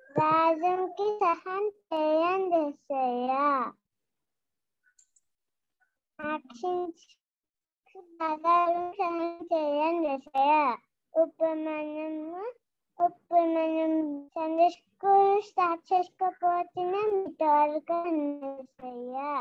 రాజుకి సహాయం చేయండి యేసయ్యా. రక్షించి సహాయం చేయండి యేసయ్యా. ఇప్పుడు మనం సండే స్కూల్ స్టార్ట్ చేసుకోకపోతేనే మీ త్వరగా యేసయ్యా.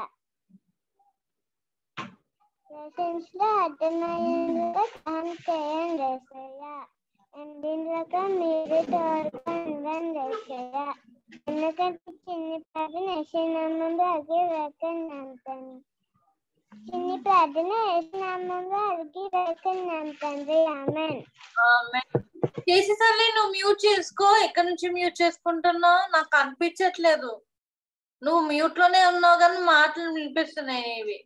లెసన్స్ లో అర్థమయ్యేలా సహాయం చేయండి యేసయ్యా. దీంట్లో మీరు త్వరగా ఇవ్వండి యేసయ్యా. ఎందుకంటే చిన్ని ప్రార్థన యేసునామములో అడిగి వేడుకుంటున్నాను. చిన్ని ప్రార్థన యేసునామములో అడిగి వేడుకుంటున్నాను తండ్రి. ఆమేన్. చేసేసరి నువ్వు మ్యూట్ చేసుకో. ఎక్కడి నుంచి మ్యూట్ చేసుకుంటున్నావు నాకు అనిపించట్లేదు. నువ్వు మ్యూట్ లోనే ఉన్నావు కానీ మాటలు వినిపిస్తున్నాయి. ఇవి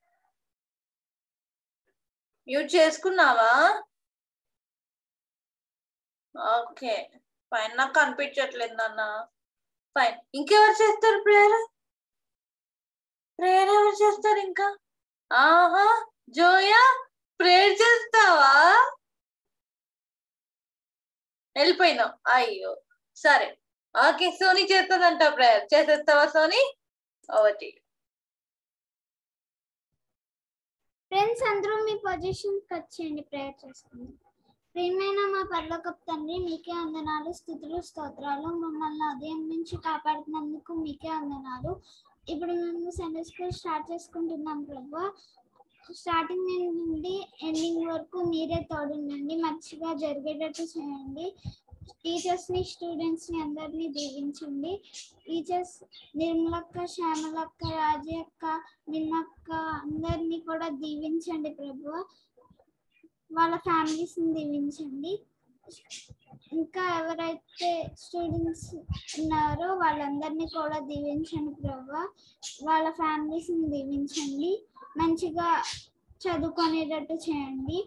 మ్యూట్ చేసుకున్నావా? Okay fine. నాకు కనిపించట్లేదు నాన్న. ఫైన్. ఇంకెవరు చేస్తారు ప్రేయర్? ప్రేయర్ ఎవరు చేస్తారు ఇంకా? ఆహా జోయా ప్రేయర్ చేస్తావా? వెళ్ళిపోయినావు. అయ్యో సరే ఓకే. సోనీ చేస్తుందంట ప్రేయర్. చేసేస్తావా సోనీ? ఓటి ఫ్రెండ్స్ అందరూ మీ పొజిషన్కి వచ్చేయండి, ప్రేయర్ చేసుకుందాం. ప్రియమైన మా పరలోకపు తండ్రి, మీకే వందనాలు, స్తుతులు, స్తోత్రాలు. మమ్మల్ని ఉదయం నుంచి కాపాడుతున్నందుకు మీకే వందనాలు. ఇప్పుడు మేము సండే స్కూల్ స్టార్ట్ చేసుకుంటున్నాం ప్రభువా. స్టార్టింగ్ నుండి ఎండింగ్ వరకు మీరే తోడుండండి, మంచిగా జరిగేటట్టు చేయండి. టీచర్స్ని, స్టూడెంట్స్ని అందరినీ దీవించండి. టీచర్స్ నిర్మలక్క, శ్యామలక్క, రాజీ అక్క, నిన్నక్క అందరినీ కూడా దీవించండి ప్రభువా. వాళ్ళ ఫ్యామిలీస్ని దీవించండి. ఇంకా ఎవరైతే స్టూడెంట్స్ ఉన్నారో వాళ్ళందరినీ కూడా దీవించండి ప్రభువా. వాళ్ళ ఫ్యామిలీస్ని దీవించండి, మంచిగా చదువుకునేటట్టు చేయండి.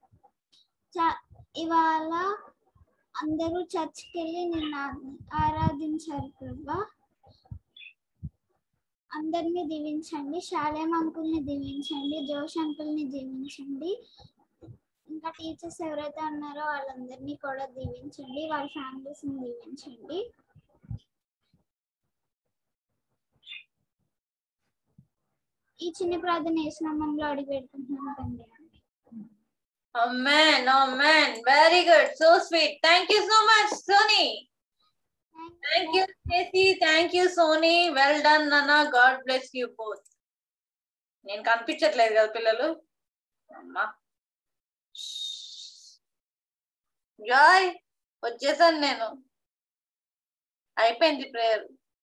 ఇవాళ అందరూ చర్చ్కి వెళ్ళి నిన్ను ఆరాధించారు ప్రభువా. అందరినీ దీవించండి. శాలేం అంకుల్ని దీవించండి, జోష్ అంకుల్ని దీవించండి. ఇంకా టీచర్స్ ఎవరైతే ఉన్నారో వాళ్ళందరినీ కూడా దీవించండి, వాళ్ళ ఫ్యామిలీస్ని దీవించండి. ఈ చిన్న ప్రార్థన యేసునామములో అడిగి పెట్టుకుంటున్నాను తండ్రి. Amen, amen. Very good. So sweet. Thank you so much, Sony. Thank you, Stacy. Thank you, Sony. Well done, Nana. God bless you both. నేను కనిపించట్లేదు కదా పిల్లలు? అమ్మా జాయ్ వచ్చేసాను నేను. అయిపోయింది ప్రేయర్.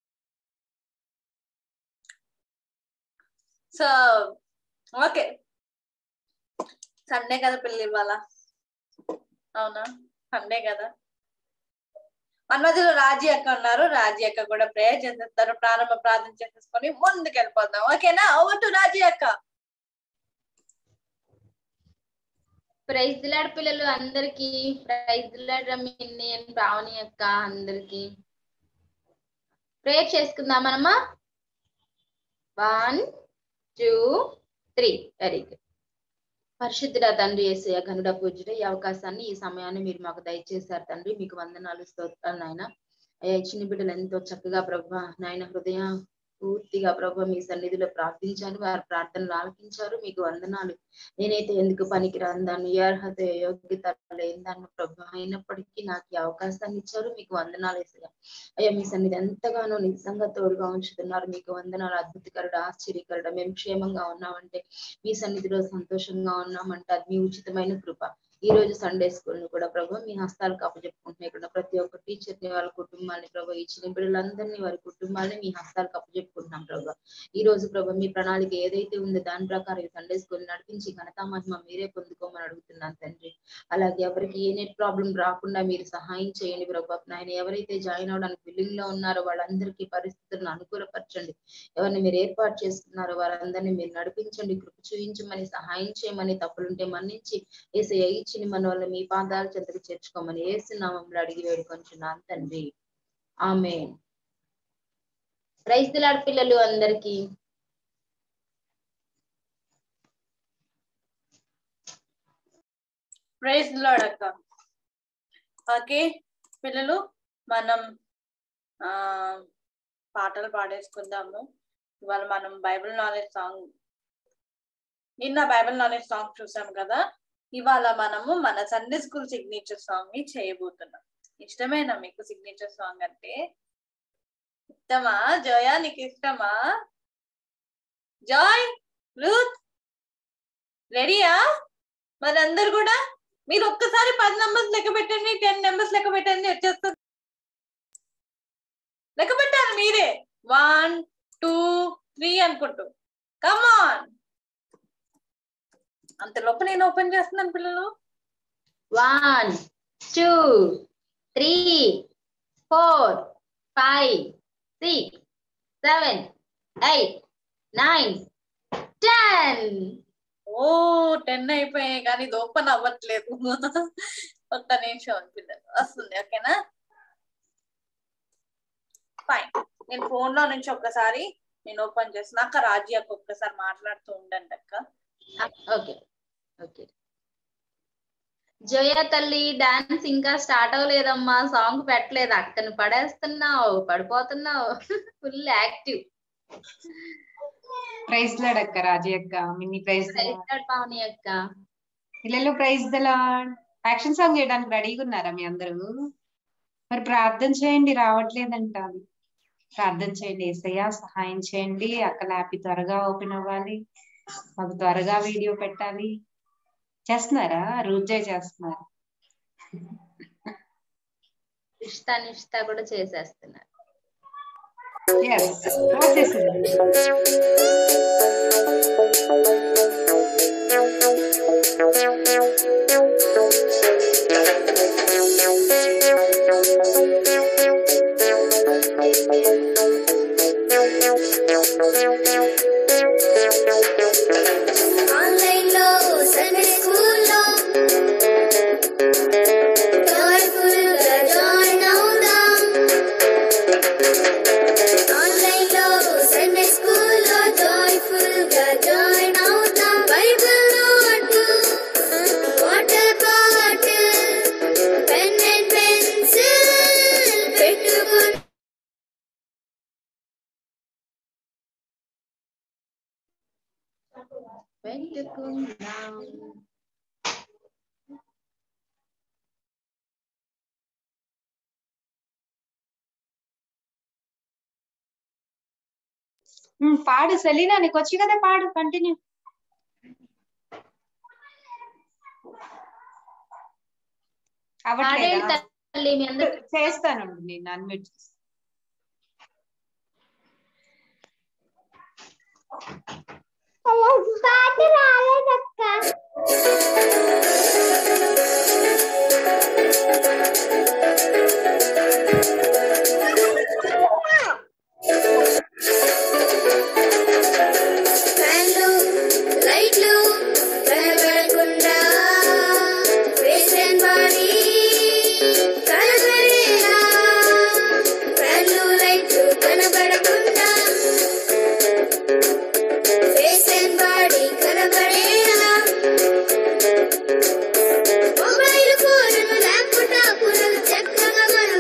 సో ఓకే, సండే కదా పిల్లలు ఇవాళ. అవునా సండే కదా. మన మధ్యలో రాజీ అక్క ఉన్నారు. రాజీ అక్క కూడా ప్రేయర్ చేసేస్తారు. ప్రారంభ ప్రార్థన చేసేసుకొని ముందుకు వెళ్ళిపోతాం. ఓకేనా? ఓవర్ టు రాజీ అక్క. ప్రైజ్ ది లార్డ్ పిల్లలు అందరికి. ప్రైజ్ ది లార్డ్ రమ్మిని, పావని అక్క అందరికి. ప్రేయర్ చేసుకుందాం మనమా. 1 2 3. Very good. పరిశుద్ధుడ తండ్రి యేసయ్య, ఘనుడ పూజ్యుడ, ఈ అవకాశాన్ని ఈ సమయాన్ని మీరు మాకు దయచేశారు తండ్రి. మీకు వందనాలు, స్తోత్రాలు నాయన. అయ్యా చిన్న బిడ్డలు ఎంతో చక్కగా ప్రభా నాయన హృదయ పూర్తిగా ప్రభా మీ సన్నిధిలో ప్రార్థించాను. వారి ప్రార్థనలు ఆలకించారు. మీకు వందనాలు. నేనైతే ఎందుకు పనికి రాందాన్ని, అర్హత యోగ్యత లేదాన్ని ప్రభా, అయినప్పటికీ నాకు ఈ అవకాశాన్ని ఇచ్చారు. మీకు వందనాలు యేసయ్య. అయ్యా మీ సన్నిధి ఎంతగానో నిజంగా తోడుగా ఉంచుతున్నారు. మీకు వందనాలు. అద్భుతకరుడు, ఆశ్చర్యకరుడు. మేము క్షేమంగా ఉన్నామంటే, మీ సన్నిధిలో సంతోషంగా ఉన్నామంటే అది మీ ఉచితమైన కృప. ఈ రోజు సండే స్కూల్ ని కూడా ప్రభు మీ హస్తాలకు అప్పచెప్పుకుంటున్నాయి. ఇక్కడ ప్రతి ఒక్క టీచర్ ని, వాళ్ళ కుటుంబాన్ని ప్రభు, ఇచ్చిన బిడ్డలందరినీ వారి కుటుంబాన్ని మీ హస్తాలకు అప్పచెప్పుకుంటున్నాం ప్రభు. ఈ రోజు ప్రభు మీ ప్రణాళిక ఏదైతే ఉందో దాని ప్రకారం ఈ సండే స్కూల్ నడిపించి ఘనతా మహిమ మీరే పొందుకోమని అడుగుతున్నాను తండ్రి. అలాగే ఎవరికి ఏ నెట్ ప్రాబ్లం రాకుండా మీరు సహాయం చేయండి ప్రభు. నాయన ఎవరైతే జాయిన్ అవడానికి బిల్డింగ్ లో ఉన్నారో వాళ్ళందరికీ పరిస్థితులను అనుకూలపరచండి. ఎవరిని మీరు ఏర్పాటు చేసుకున్నారో వారందరినీ మీరు నడిపించండి, కృప చూపించమని, సహాయం చేయమని, తప్పులుంటే మన్నించి యేసయ్య ఇచ్చిన మన వల్ల మీ పాదాల చెంతకు చేర్చుకోమని యేసు నామములో అడిగి వేడుకొంచున్నాను తండ్రి. ఆమేన్. ప్రైజ్ ది లార్డ్ పిల్లలు అందరికీ. ప్రైజ్ ది లార్డ్ అక్క. ఓకే పిల్లలు, మనం పాటలు పాడేసుకుందాము. ఇవాళ మనం బైబిల్ నాలెడ్జ్ సాంగ్, నిన్న బైబిల్ నాలెడ్జ్ సాంగ్ చూసాం కదా, ఇవాళ మనము మన సండే స్కూల్ సిగ్నేచర్ సాంగ్ ని చేయబోతున్నాం. ఇష్టమేనా మీకు సిగ్నేచర్ సాంగ్ అంటే? ఇష్టమా జోయా? నీకు ఇష్టమా? జాయ్, రూత్ రెడీయా? మరి అందరు కూడా మీరు ఒక్కసారి 10 numbers లెక్క పెట్టండి, 10 numbers లెక్క పెట్టండి, వచ్చేస్తుంది. లెక్క పెట్టాలి మీరే, 1 2 3 అనుకుంటూ. కమాన్, అంతలోపు నేను ఓపెన్ చేస్తున్నాను పిల్లలు. 1 2 3 4 5 6 7 8 9 10. ఓ 10 అయిపోయాయి, కానీ ఇది ఓపెన్ అవ్వట్లేదు. ఒక్క నిమిషం పిల్లలు, వస్తుంది. ఓకేనా? ఫైన్. నేను ఫోన్ లో నుంచి ఒక్కసారి నేను ఓపెన్ చేస్తున్నాక రాజీ అక్క ఒక్కసారి మాట్లాడుతూ ఉండండి అక్క. Okay okay. జయ తల్లి, డాన్స్ ఇంకా స్టార్ట్ అవ్వలేదమ్మా, సాంగ్ పెట్టలేదు. అక్కని పడేస్తున్నావు, పడిపోతున్నావు. Full active. ప్రైజ్ లాడ్ అక్క, రాజీ అక్క, మినీ ప్రైజ్ పావని అక్క. పిల్లలు praise the Lord. Action song చేయడానికి రెడీగా ఉన్నారా మీ అందరూ? మరి ప్రార్థన చేయండి, రావట్లేదంట. ప్రార్థన చేయండి, యేసయ్య సహాయం చేయండి. అక్క ల్యాపీ త్వరగా ఓపెన్ అవ్వాలి, మాకు త్వరగా వీడియో పెట్టాలి. చేస్తున్నారా? రూజే చేస్తున్నారు, నిష్ఠా కూడా చేసేస్తున్నారు. పాడు సెలీనా, నీకు వచ్చి కదా, పాడు, కంటిన్యూ. అవ్వట్లేదా? చేస్తాను నేను, అన్మ్యూట్ చేస్తాను. పాట రాలేదక్క. మొబైల్ ఫోన్ ల్యాప్టాప్ చక్కగా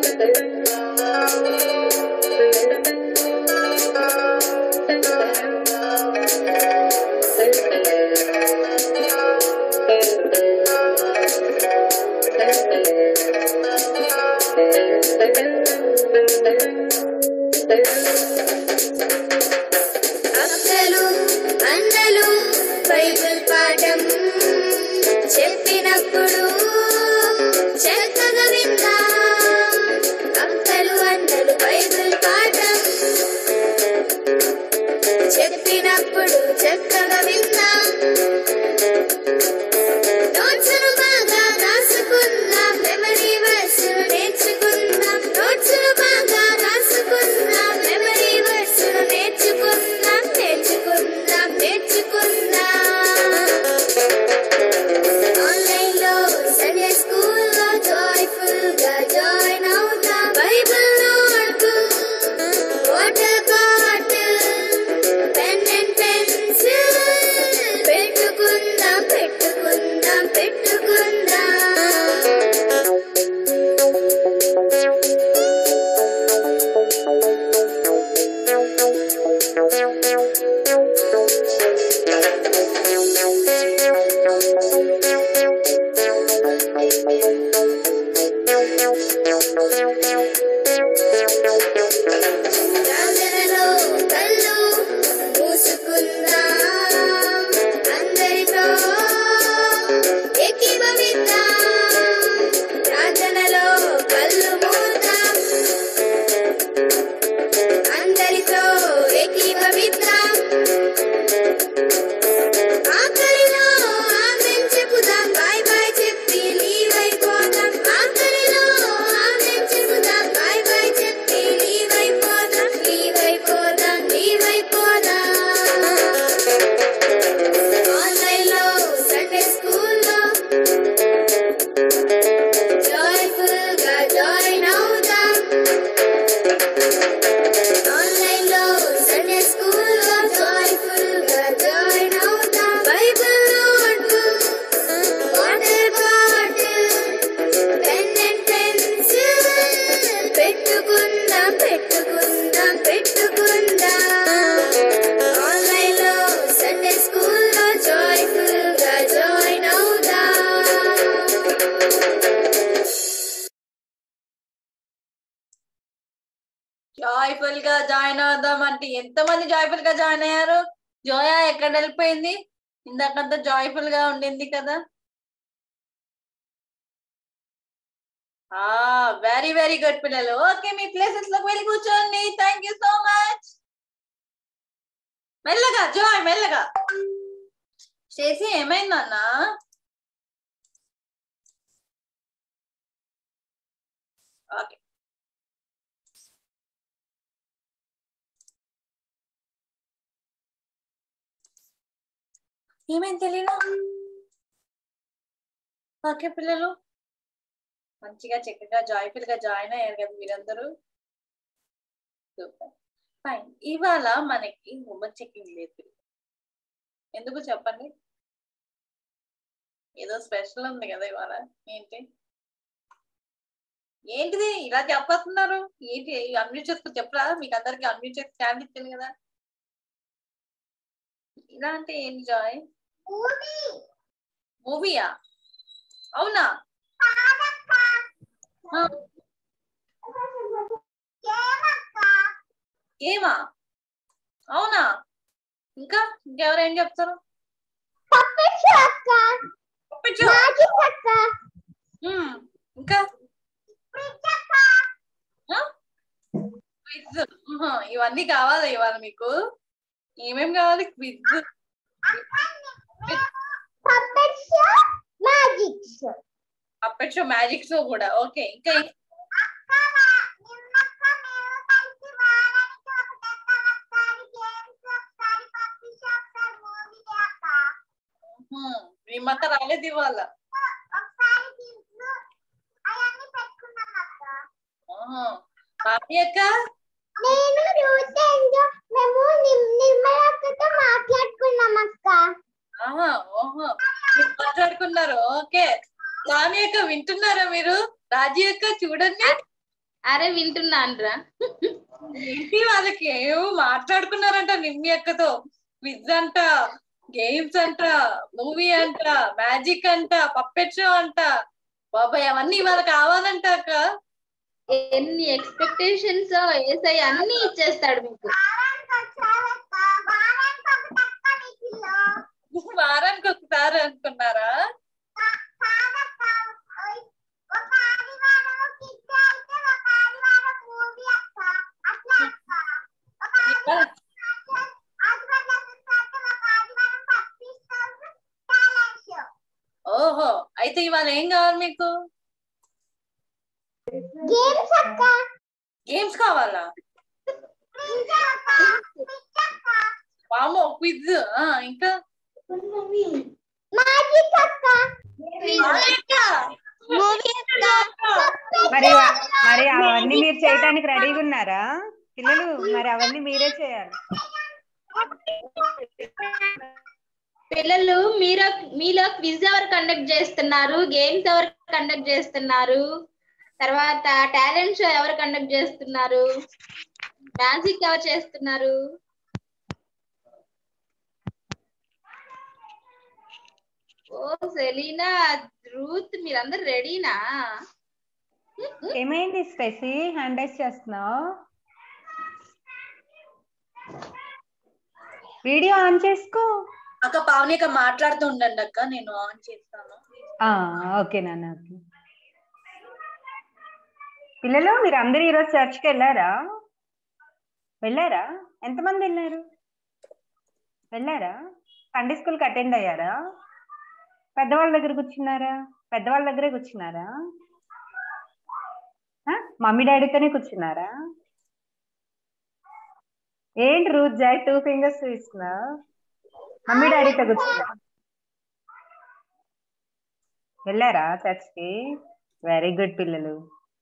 అక్కలు అన్నలు బైబిల్ పాఠం చెప్పినప్పుడు చక్కగా విందా. అక్కలు అన్నలు బైబిల్ పాఠం చెప్పినప్పుడు చక్కగా విందా. నోట్సులు బాగా రాసుకుందాం, మెమరీ వర్సులు నేర్చుకుందాం. నోట్సులు బాగా రాసుకుందాం, మెమరీ వర్సులు నేర్చుకుందాం. నేర్చుకుందాం నేర్చుకుందాం. ఆన్లైన్ లో సండే స్కూల్లో జాయ్ఫుల్ గా జాయిన్ అవుదాం. Bible notebook, water bottle, pen and pencil పెట్టుకుందాం పెట్టుకుందాం పెట్టుకుందాం. ప్రార్థనలో కళ్ళు మూసుకుందాం, అందరితో ఏకీభవిద్దాం. ప్రార్థనలో కళ్ళు మూద్దాం, అందరితో ఏకీభవిద్దాం. ఆఖరిలో ఆమెన్ చెప్పుదాం, బాయ్ బాయ్ చెప్పి లీవ్ అయిపోదాం. ఆఖరిలో ఆమెన్ చెప్పుదాం, బాయ్ బాయ్ చెప్పి లీవ్ అయిపోదాం. లీవ్ అయిపోదాం లీవ్ అయిపోదాం. ఆన్లైన్ లో సండే స్కూల్లో జాయ్ఫుల్ గా జాయిన్ అవుదాం. ఆన్లైన్ లో సండే స్కూల్లో జాయ్ఫుల్ గా జాయిన్ అవుదాం. Bible notebook, water bottle, pen and pencil పెట్టుకుందాం పెట్టుకుందాం పెట్టుకుందాం. ఆన్లైన్ లో సండే స్కూల్లో జాయ్ఫుల్ గా జాయిన్ అవుదాం. జాయ్ఫుల్ గా జాయిన్ అవుదాం అంటే ఎంతమంది జాయ్ఫుల్ గా జాయిన్ అయ్యారు? జోయా ఎక్కడ వెళ్ళిపోయింది? ఇందాకంతా జాయ్ఫుల్ గా ఉండింది కదా. వెరీ వెరీ గుడ్ పిల్లలు. ఓకే, మీ ప్లేసెస్ లోకి వెళ్ళి కూర్చోండి. Thank you so much. మెల్లగా జాయ్, మెల్లగా. చేసి ఏమైందన్నా? ఓకే, ఏమైంది తెలియదు. ఓకే పిల్లలు, మంచిగా చక్కగా జాయ్ఫుల్ గా జాయిన్ అయ్యారు కదా మీరందరూ. Super, fine. ఇవాళ మనకి హోంవర్క్ చెకింగ్ లేదు. ఎందుకు చెప్పండి? ఏదో స్పెషల్ ఉంది కదా ఇవాళ. ఏంటి ఏంటిది ఇలా చెప్పేస్తున్నారు? ఏంటి అన్మ్యూట్ చేసుకుని చెప్పరా? మీకు అందరికి అన్మ్యూట్ చేసి ఛాన్స్ ఇచ్చాను కదా. ఇలా అంటే ఏంటి జాయ్? మూవీయా? అవునా? ఏమా? అవునా? ఇంకా ఇంకెవరేం చెప్తారు? ఇంకా క్విజ్. ఇవన్నీ కావాలా ఇవాళ మీకు? ఏమేం కావాలి? Quiz, puppet show, magic show కూడా. ఓకే, ఇంకా మేమంతా రాలేదు ఇవాళ. అక్క ఓహో, మాట్లాడుకున్నారు. ఓకే, రామి అక్క వింటున్నారా మీరు? రాజీ అక్క చూడండి, అరే వింటున్నానురా. ఏంటి వాళ్ళకి ఏమో మాట్లాడుకున్నారంట నిమ్మి అక్కతో. క్విజ్ అంట, గేమ్స్ అంట, మూవీ అంట, మ్యాజిక్ అంట, పప్పెట్ షో అంట. బాబాయ్ అవన్నీ వాళ్ళకి కావాలంట అక్క. ఎన్ని ఎక్స్పెక్టేషన్స్ ఏసై అన్ని ఇచ్చేస్తాడు మీకు. వారానికి ఒకసారి అనుకున్నారా? ఓహో, అయితే ఇవాళ ఏం కావాలి మీకు? గేమ్స్ కావాలా? వామో క్విజ్. ఇంకా మరి అవన్నీ మీరు చేయడానికి రెడీగా ఉన్నారా పిల్లలు? మరి అవన్నీ మీరే చేయాలి. పిల్లలు మీలో క్విజ్ ఎవరు కండక్ట్ చేస్తున్నారు, గేమ్స్ ఎవరు కండక్ట్ చేస్తున్నారు, తర్వాత టాలెంట్ షో ఎవరు కండక్ట్ చేస్తున్నారు, మ్యాజిక్ ఎవరు చేస్తున్నారు? ఓ సెలీనా, రూత్ మీరందరు రెడీనా? ఏమైంది స్టెసీ, హ్యాండ్ రైస్ చేస్తున్నావు? వీడియో ఆన్ చేసుకో అక్క. పావని అక్క మాట్లాడుతూ ఉండండి అక్క, నేను ఆన్ చేస్తాను. ఓకే నాన్న. ఓకే పిల్లలు, మీరు అందరూ ఈరోజు చర్చ్కి వెళ్ళారా? ఎంతమంది వెళ్ళారా? సండే స్కూల్కి అటెండ్ అయ్యారా? పెద్దవాళ్ళ దగ్గర కూర్చున్నారా? పెద్దవాళ్ళ దగ్గరే కూర్చున్నారా? మమ్మీ డాడీతోనే కూర్చున్నారా? ఏంటి రూత్ జాయ్ 2 ఫింగర్స్ చూస్తున్నా? మమ్మీ డాడీతో కూర్చున్నా. వెళ్ళారా చర్చ్కి? వెరీ గుడ్ పిల్లలు.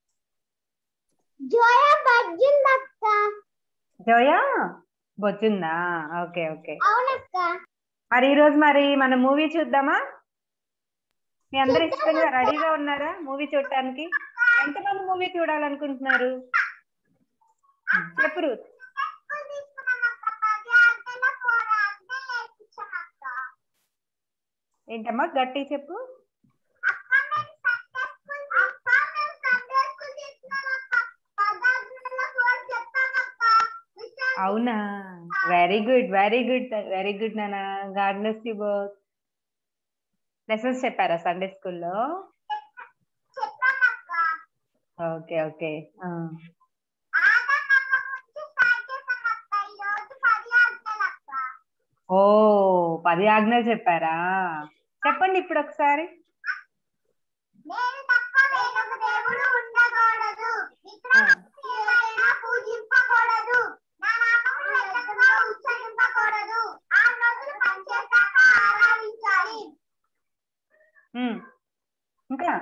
జోయా బొచ్చుందా? Okay okay. మరి ఈరోజు మన మూవీ చూద్దామా? మీ అందరు ఇష్టంగా రెడీగా ఉన్నారా మూవీ చూడటానికి? ఎంతమంది మూవీ చూడాలనుకుంటున్నారు చెప్పు రూత్. ఏంటమ్మా గట్టి చెప్పు. అవునా, వెరీ గుడ్ నాన్న. God bless you both. Lessons చెప్పారా సండే స్కూల్లో? Okay okay. ఓ 10 ఆజ్ఞలు చెప్పారా? చెప్పండి ఇప్పుడు ఒకసారి. ఇంకా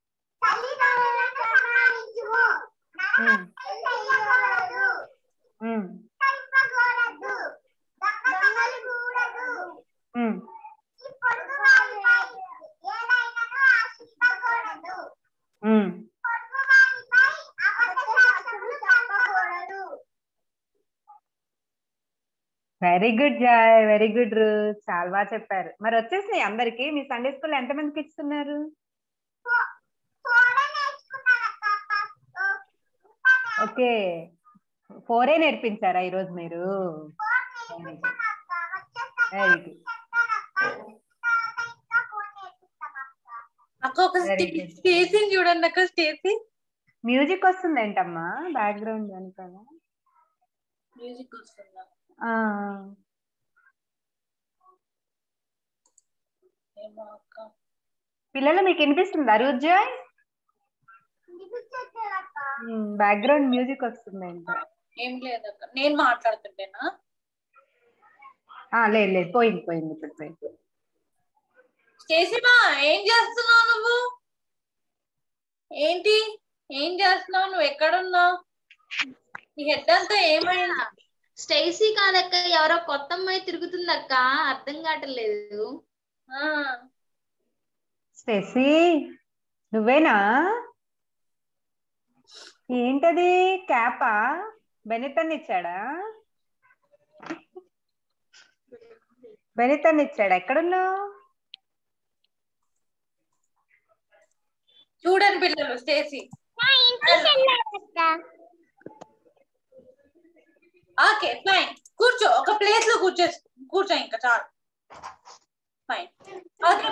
very good Joy, very good Ruth, చాలా బాగా చెప్పారు. మరి వచ్చేసినాయి అందరికి? మీ సండే స్కూల్ ఎంతమందికి ఇస్తున్నారు? ఓకే, 4 నేర్పించారా ఈరోజు మీరు? Very good. అక్క ఒక స్టేసీ చూడండి అక్క. స్టేసీ మ్యూజిక్ వస్తుంది ఏంటమ్మా బ్యాక్గ్రౌండ్ వెనకాల? మ్యూజిక్ వస్తుందా? పిల్లలు మీకు వినిపిస్తుందా రూత్ జాయ్? బ్యాక్గ్రౌండ్ మ్యూజిక్ వస్తుంది ఏంటో. ఏం లేదక్క, నేను మాట్లాడుతుంటేనా? లేదు పోయింది ఇప్పుడు పోయింది. స్టేసీమా ఏం చేస్తున్నావు నువ్వు? ఏంటి ఏం చేస్తున్నావు నువ్వు? ఎక్కడున్నావు? నీ హెడ్ అంతా ఏమైంది? స్టేసీ కాదక్క, ఎవరో కొత్త అమ్మాయి తిరుగుతుందక్క, అర్థం కావట్లేదు. స్టేసీ నువ్వేనా? ఏంటది క్యాపా? బెనితన్ ఇచ్చాడా? బెనితన్ ఇచ్చాడా? ఎక్కడున్నావు? చూడండి పిల్లలు, స్టేసీ. ఓకే ఫైన్, కూర్చో, ఒక ప్లేస్ లో కూర్చో ఇంకా చాలు. Fine, okay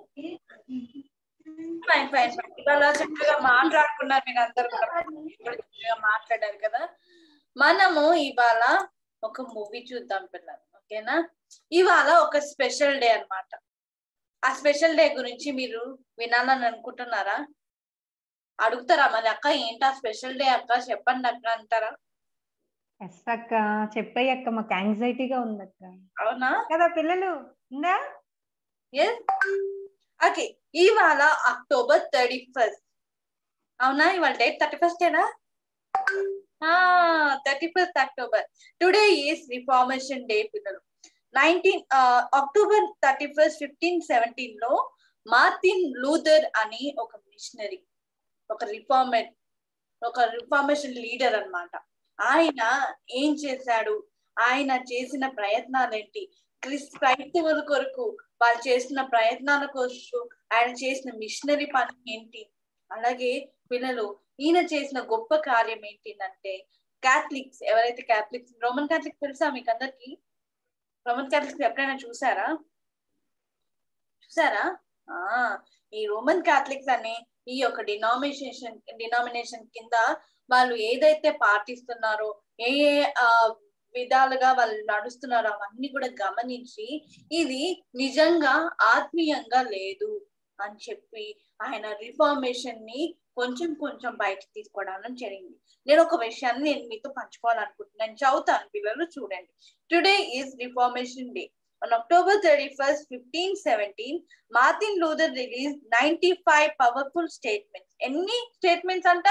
fine fine fine. ఇవాళ చక్కగా మాట్లాడుకున్నారు మీరు అందరు కూడా, చక్కగా మాట్లాడారు కదా. మనము ఇవాళ ఒక మూవీ చూద్దాం పిల్లలు, ఓకేనా? ఇవాళ ఒక స్పెషల్ డే అన్నమాట. ఆ స్పెషల్ డే గురించి మీరు వినాలని అనుకుంటున్నారా? అడుగుతారా మరి, అక్క ఏంటి ఆ స్పెషల్ డే అక్క, చెప్పండి అక్క అంటారా? ఎస్ అక్క, చెప్పయ్య అక్క, మాకు యాంగ్జైటీగా ఉంది అక్క. అవునా కదా పిల్లలు? ఉందా? ఓకే, ఇవాళ October 31st. అవునా, ఇవాళ date 31st. 31st October. Today is Reformation Day పిల్లలు. October 31st 1517 లో మార్టిన్ లూథర్ అని ఒక మిషనరీ, ఒక రిఫార్మేషన్ లీడర్ అన్నమాట. ఆయన ఏం చేశాడు, ఆయన చేసిన ప్రయత్నాలు ఏంటి, క్రైస్తవుల కొరకు వాళ్ళు చేసిన ప్రయత్నాల కొరకు ఆయన చేసిన మిషనరీ పని ఏంటి, అలాగే పిల్లలు ఈయన చేసిన గొప్ప కార్యం ఏంటిదంటే, క్యాథలిక్స్ ఎవరైతే రోమన్ క్యాథలిక్స్ తెలుసా మీకు అందరికి? రోమన్ క్యాథలిక్స్ ఎప్పుడైనా చూసారా? ఈ రోమన్ క్యాథలిక్స్ అనే ఈ యొక్క డినామినేషన్ కింద వాళ్ళు ఏదైతే పాటిస్తున్నారో, ఏ విధాలుగా వాళ్ళు నడుస్తున్నారో అవన్నీ కూడా గమనించి ఇది నిజంగా ఆత్మీయంగా లేదు అని చెప్పి ఆయన రిఫార్మేషన్ ని కొంచెం కొంచెం బయటకు తీసుకోవడం జరిగింది. నేను ఒక విషయాన్ని మీతో పంచుకోవాలనుకుంటున్నాను, చదువుతాను పిల్లలు, చూడండి. Today is Reformation Day. On October 31st, 1517, Martin Luther released 95 powerful statements. ఎన్ని స్టేట్మెంట్స్ అంట?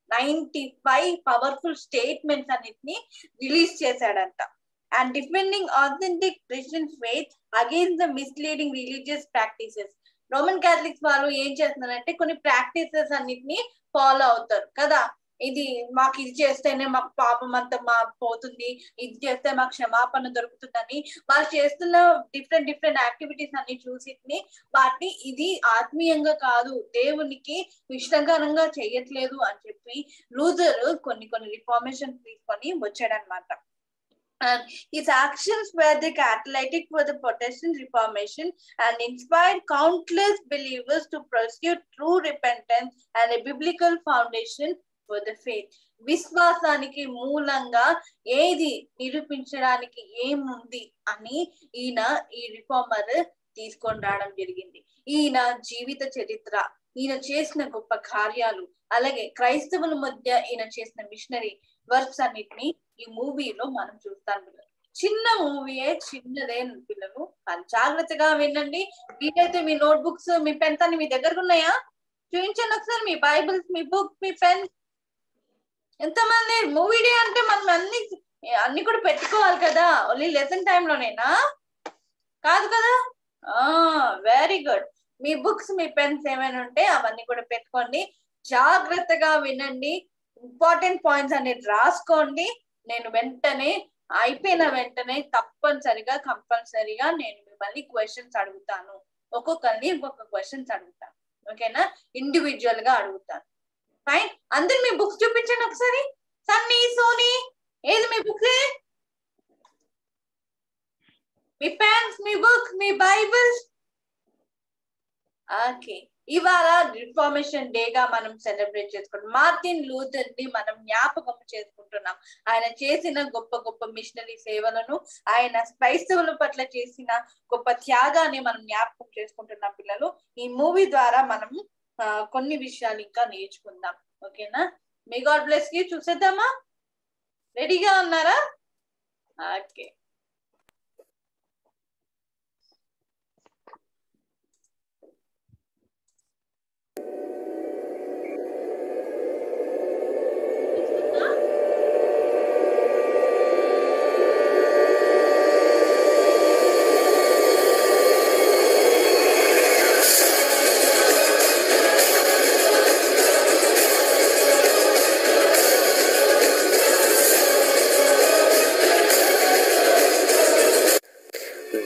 95 పవర్ఫుల్ స్టేట్మెంట్స్ అన్నిటిని రిలీజ్ చేశాడంట. And defending authentic Christian faith against the misleading religious practices. Roman Catholics వాళ్ళు ఏం చేస్తున్నారంటే కొన్ని ప్రాక్టీసెస్ అన్నిటిని ఫాలో అవుతారు కదా. మాకు ఇది చేస్తేనే మాకు పాపం అంతా పోతుంది, ఇది చేస్తే మాకు క్షమాపణ దొరుకుతుందని వాళ్ళు చేస్తున్న డిఫరెంట్ యాక్టివిటీస్ అన్ని చూసి వాటిని ఇది ఆత్మీయంగా కాదు, దేవునికి ఇష్టకరంగా చెయ్యట్లేదు అని చెప్పి లూథర్ కొన్ని రిఫార్మేషన్ తీసుకొని వచ్చాడనమాట. And his actions were the catalytic for the Protestant Reformation and inspired countless believers to pursue true repentance and a biblical foundation for the faith. విశ్వాసానికి మూలంగా ఏది నిరూపించడానికి ఏముంది అని ఈయన ఈ రిఫార్మర్ తీసుకొని రావడం జరిగింది. ఈయన జీవిత చరిత్ర, ఈయన చేసిన గొప్ప కార్యాలు, అలాగే క్రైస్తవుల మధ్య ఈయన చేసిన మిషనరీ వర్క్స్ అన్నిటిని ఈ మూవీలో మనం చూస్తాం పిల్లలు. చిన్న మూవీయే, చిన్నదే పిల్లలు, కానీ జాగ్రత్తగా వినండి. వీలైతే మీ నోట్ బుక్స్, మీ పెన్స్ అన్ని మీ దగ్గర ఉన్నాయా? చూపించండి ఒకసారి, మీ బైబిల్స్, మీ బుక్, మీ పెన్. ఎంతమంది? మూవీ డే అంటే మనం అన్ని కూడా పెట్టుకోవాలి కదా, ఓన్లీ లెసన్ టైమ్ లోనేనా? కాదు కదా. Very good. మీ బుక్స్, మీ పెన్స్ ఏమైనా ఉంటే అవన్నీ కూడా పెట్టుకోండి. జాగ్రత్తగా వినండి, ఇంపార్టెంట్ పాయింట్స్ అనేది రాసుకోండి. నేను అయిపోయిన వెంటనే కంపల్సరిగా నేను మిమ్మల్ని క్వశ్చన్స్ అడుగుతాను. ఒక్కొక్కరిని ఒక్కొక్క క్వశ్చన్స్ అడుగుతాను, ఓకేనా? ఇండివిజువల్ గా అడుగుతాను. ఫైన్. అందరు మీ బుక్స్ చూపించండి ఒకసారి. సన్నీ, సోనీ, ఏది మీ బుక్స్, మీ పెన్స్, మీ బుక్, మీ బైబిల్స్? ఓకే, ఇవాళ రిఫార్మేషన్ డేగా మనం సెలబ్రేట్ చేసుకుంటాం. మార్టిన్ లూథర్ ని మనం జ్ఞాపకం చేసుకుంటున్నాం. ఆయన చేసిన గొప్ప మిషనరీ సేవలను, ఆయన క్రైస్తవుల పట్ల చేసిన గొప్ప త్యాగాన్ని మనం జ్ఞాపకం చేసుకుంటున్నాం పిల్లలు. ఈ మూవీ ద్వారా మనం కొన్ని విషయాలు ఇంకా నేర్చుకుందాం, ఓకేనా? May God bless you. చూసేద్దామా? రెడీగా ఉన్నారా? ఓకే.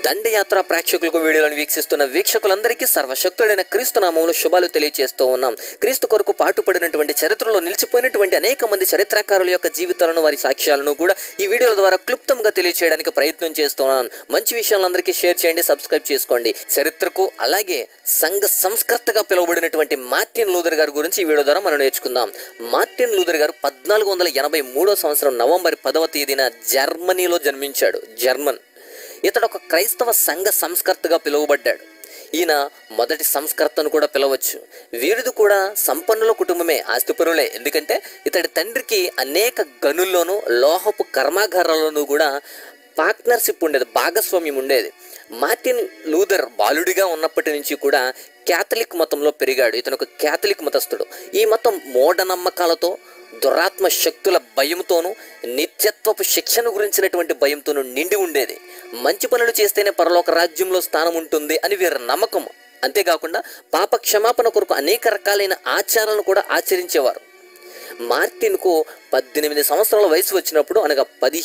దండయాత్ర ప్రేక్షకులకు వీడియోలను వీక్షిస్తున్న వీక్షకులందరికీ సర్వశక్తుడైన క్రీస్తు నామములో శుభాలు తెలియజేస్తూ ఉన్నాం. క్రీస్తు కొరకు పాటుపడినటువంటి చరిత్రలో నిలిచిపోయినటువంటి అనేక మంది చరిత్రకారుల యొక్క జీవితాలను, వారి సాక్ష్యాలను కూడా ఈ వీడియోల ద్వారా క్లుప్తంగా తెలియచేయడానికి ప్రయత్నం చేస్తున్నాను. మంచి విషయాలందరికీ షేర్ చేయండి, సబ్స్క్రైబ్ చేసుకోండి. చరిత్రకు అలాగే సంఘ సంస్కర్తగా పిలువబడినటువంటి మార్టిన్ లూథర్ గారి గురించి ఈ వీడియో ద్వారా మనం నేర్చుకుందాం. మార్టిన్ లూథర్ గారు 1483వ సంవత్సరం నవంబర్ 10వ తేదీన జర్మనీలో జన్మించాడు. జర్మన్. ఇతడు ఒక క్రైస్తవ సంఘ సంస్కర్తగా పిలువబడ్డాడు. ఈయన మొదటి సంస్కర్తను కూడా పిలవచ్చు. వీరిది కూడా సంపన్నుల కుటుంబమే, ఆస్తిపరులే. ఎందుకంటే ఇతడి తండ్రికి అనేక గనుల్లోనూ లోహపు కర్మాగారాల్లోనూ కూడా పార్ట్నర్షిప్ ఉండేది, భాగస్వామ్యం ఉండేది. మార్టిన్ లూథర్ బాలుడిగా ఉన్నప్పటి నుంచి కూడా క్యాథలిక్ మతంలో పెరిగాడు. ఇతను ఒక క్యాథలిక్ మతస్థుడు. ఈ మతం మూఢనమ్మకాలతో, దురాత్మ శక్తుల భయంతోనూ, నిత్యత్వపు శిక్షణ గురించినటువంటి భయంతోనూ నిండి ఉండేది. మంచి పనులు చేస్తేనే పరలోక రాజ్యంలో స్థానం ఉంటుంది అని వీరి నమ్మకం. అంతేకాకుండా పాప క్షమాపణ కొరకు అనేక రకాలైన ఆచారాలను కూడా ఆచరించేవారు. మార్టిన్కు 18 సంవత్సరాల వయసు వచ్చినప్పుడు, అనగా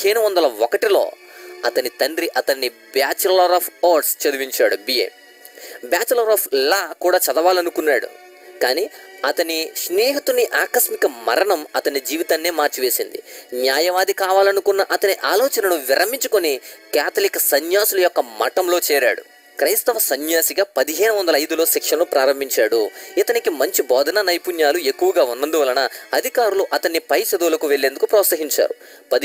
1501లో అతని తండ్రి అతన్ని బ్యాచిలర్ ఆఫ్ ఆర్ట్స్ చదివించాడు, బిఏ. బ్యాచిలర్ ఆఫ్ లా కూడా చదవాలనుకున్నాడు. కానీ అతని స్నేహితుని ఆకస్మిక మరణం అతని జీవితాన్నే మార్చివేసింది. న్యాయవాది కావాలనుకున్న అతని ఆలోచనను విరమించుకొని క్యాథలిక్ సన్యాసుల యొక్క మఠంలో చేరాడు. క్రైస్తవ సన్యాసిగా 1505లో శిక్షను ప్రారంభించాడు. ఇతనికి మంచి బోధనా నైపుణ్యాలు ఎక్కువగా ఉన్నందువలన అధికారులు అతన్ని పై చదువులకు వెళ్లేందుకు ప్రోత్సహించారు.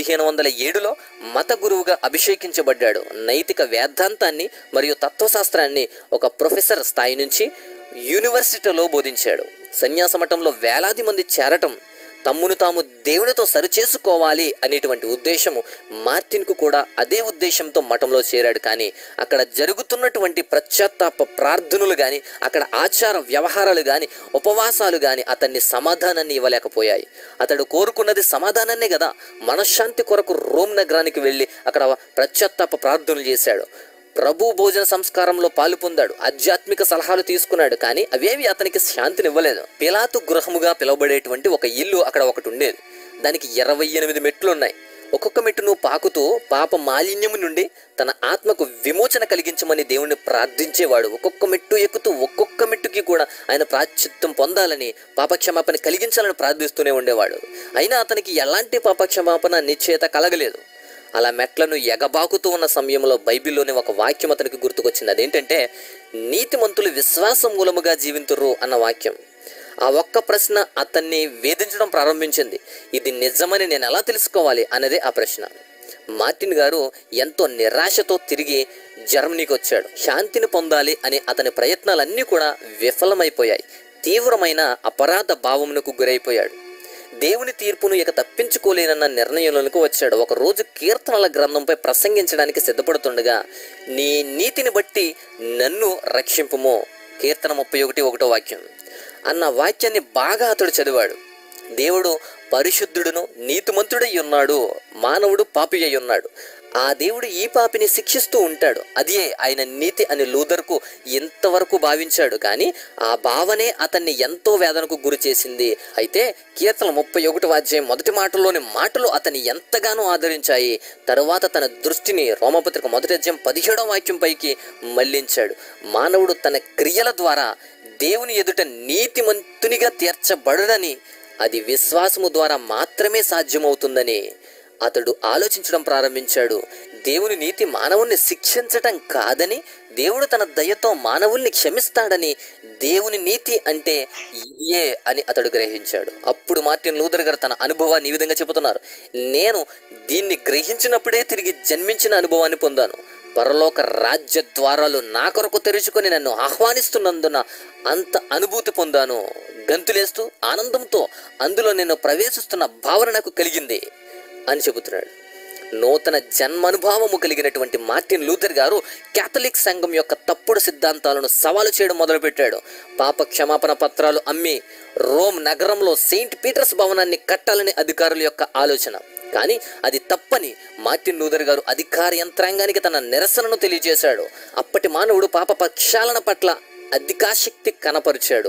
1507లో మత గురువుగా అభిషేకించబడ్డాడు. నైతిక వేదాంతాన్ని మరియు తత్వశాస్త్రాన్ని ఒక ప్రొఫెసర్ స్థాయి నుంచి యూనివర్సిటీలో బోధించాడు. సన్యాస మఠంలో వేలాది మంది చేరటం, తమ్మును తాము దేవునితో సరిచేసుకోవాలి అనేటువంటి ఉద్దేశము మార్టిన్కు కూడా అదే ఉద్దేశంతో మఠంలో చేరాడు. కానీ అక్కడ జరుగుతున్నటువంటి పశ్చాత్తాప ప్రార్థనలు కానీ, అక్కడ ఆచార వ్యవహారాలు కానీ, ఉపవాసాలు కానీ అతన్ని సమాధానాన్ని ఇవ్వలేకపోయాయి. అతడు కోరుకున్నది సమాధానాన్నే కదా. మనశ్శాంతి కొరకు రోమ్ నగరానికి వెళ్ళి అక్కడ పశ్చాత్తాప ప్రార్థనలు చేశాడు. ప్రభు భోజన సంస్కారంలో పాలు పొందాడు. ఆధ్యాత్మిక సలహాలు తీసుకున్నాడు. కానీ అవేవి అతనికి శాంతినివ్వలేదు. పిలాతు గృహముగా పిలువబడేటువంటి ఒక ఇల్లు అక్కడ ఒకటి ఉండేది. దానికి 28 మెట్లు ఉన్నాయి. ఒక్కొక్క మెట్టును పాకుతూ పాప మాలిన్యము నుండి తన ఆత్మకు విమోచన కలిగించమని దేవుణ్ణి ప్రార్థించేవాడు. ఒక్కొక్క మెట్టు ఎక్కుతూ ఒక్కొక్క మెట్టుకి కూడా ఆయన ప్రాయశ్చిత్తం పొందాలని, పాపక్షమాపణ కలిగించాలని ప్రార్థిస్తూనే ఉండేవాడు. అయినా అతనికి ఎలాంటి పాపక్షమాపణ నిశ్చయత కలగలేదు. అలా మెట్లను ఎగబాకుతూ ఉన్న సమయంలో బైబిల్లోని ఒక వాక్యం అతనికి గుర్తుకొచ్చింది. అదేంటంటే, నీతిమంతులు విశ్వాసం మూలముగా జీవింతురు అన్న వాక్యం. ఆ ఒక్క ప్రశ్న అతన్ని వేధించడం ప్రారంభించింది. ఇది నిజమని నేను ఎలా తెలుసుకోవాలి అన్నదే ఆ ప్రశ్న. మార్టిన్ గారు ఎంతో నిరాశతో తిరిగి జర్మనీకి వచ్చాడు. శాంతిని పొందాలి అనే అతని ప్రయత్నాలన్నీ కూడా విఫలమైపోయాయి. తీవ్రమైన అపరాధ భావమునకు గురైపోయాడు. దేవుని తీర్పును ఇక తప్పించుకోలేనన్న నిర్ణయంలోకి వచ్చాడు. ఒక రోజు కీర్తనల గ్రంథంపై ప్రసంగించడానికి సిద్ధపడుతుండగా, నీ నీతిని బట్టి నన్ను రక్షింపుము, కీర్తన 31:1 వాక్యం అన్న వాక్యాన్ని బాగా అతడు చదివాడు. దేవుడు పరిశుద్ధుడును నీతిమంతుడై ఉన్నాడు, మానవుడు పాపి అయి ఉన్నాడు. ఆ దేవుడు ఈ పాపిని శిక్షిస్తూ ఉంటాడు. అదే ఆయన నీతి అని లూథర్కు ఇంతవరకు భావించాడు. కానీ ఆ భావనే అతన్ని ఎంతో వేదనకు గురి చేసింది. అయితే కీర్తన 31వ అధ్యాయం మొదటి మాటల్లోని మాటలు అతన్ని ఎంతగానో ఆదరించాయి. తరువాత తన దృష్టిని రోమపత్రిక 1వ అధ్యాయం 17వ వాక్యం పైకి మళ్లించాడు. మానవుడు తన క్రియల ద్వారా దేవుని ఎదుట నీతిమంతునిగా తీర్చబడడని, అది విశ్వాసము ద్వారా మాత్రమే సాధ్యమవుతుందని అతడు ఆలోచించడం ప్రారంభించాడు. దేవుని నీతి మానవుణ్ణి శిక్షించటం కాదని, దేవుడు తన దయతో మానవుల్ని క్షమిస్తాడని, దేవుని నీతి అంటే ఇదే అని అతడు గ్రహించాడు. అప్పుడు మార్టిన్ లూథర్ గారు తన అనుభవాన్ని ఈ విధంగా చెబుతున్నారు. నేను దీన్ని గ్రహించినప్పుడే తిరిగి జన్మించిన అనుభవాన్ని పొందాను. పరలోక రాజ్య ద్వారాలు నా కొరకు తెరుచుకొని నన్ను ఆహ్వానిస్తున్నందున అంత అనుభూతి పొందాను. గంతులేస్తూ ఆనందంతో అందులో నేను ప్రవేశిస్తున్న భావన నాకు కలిగింది అని చెబుతున్నాడు. నూతన జన్మానుభావము కలిగినటువంటి మార్టిన్ లూథర్ గారు క్యాథలిక్ సంఘం యొక్క తప్పుడు సిద్ధాంతాలను సవాలు చేయడం మొదలుపెట్టాడు. పాప క్షమాపణ పత్రాలు అమ్మి రోమ్ నగరంలో సెయింట్ పీటర్స్ భవనాన్ని కట్టాలని అధికారుల యొక్క ఆలోచన. కానీ అది తప్పని మార్టిన్ లూథర్ గారు అధికార యంత్రాంగానికి తన నిరసనను తెలియజేశాడు. అప్పటి మానవుడు పాప ప్రక్షాళన పట్ల అధికాశక్తి కనపరిచాడు.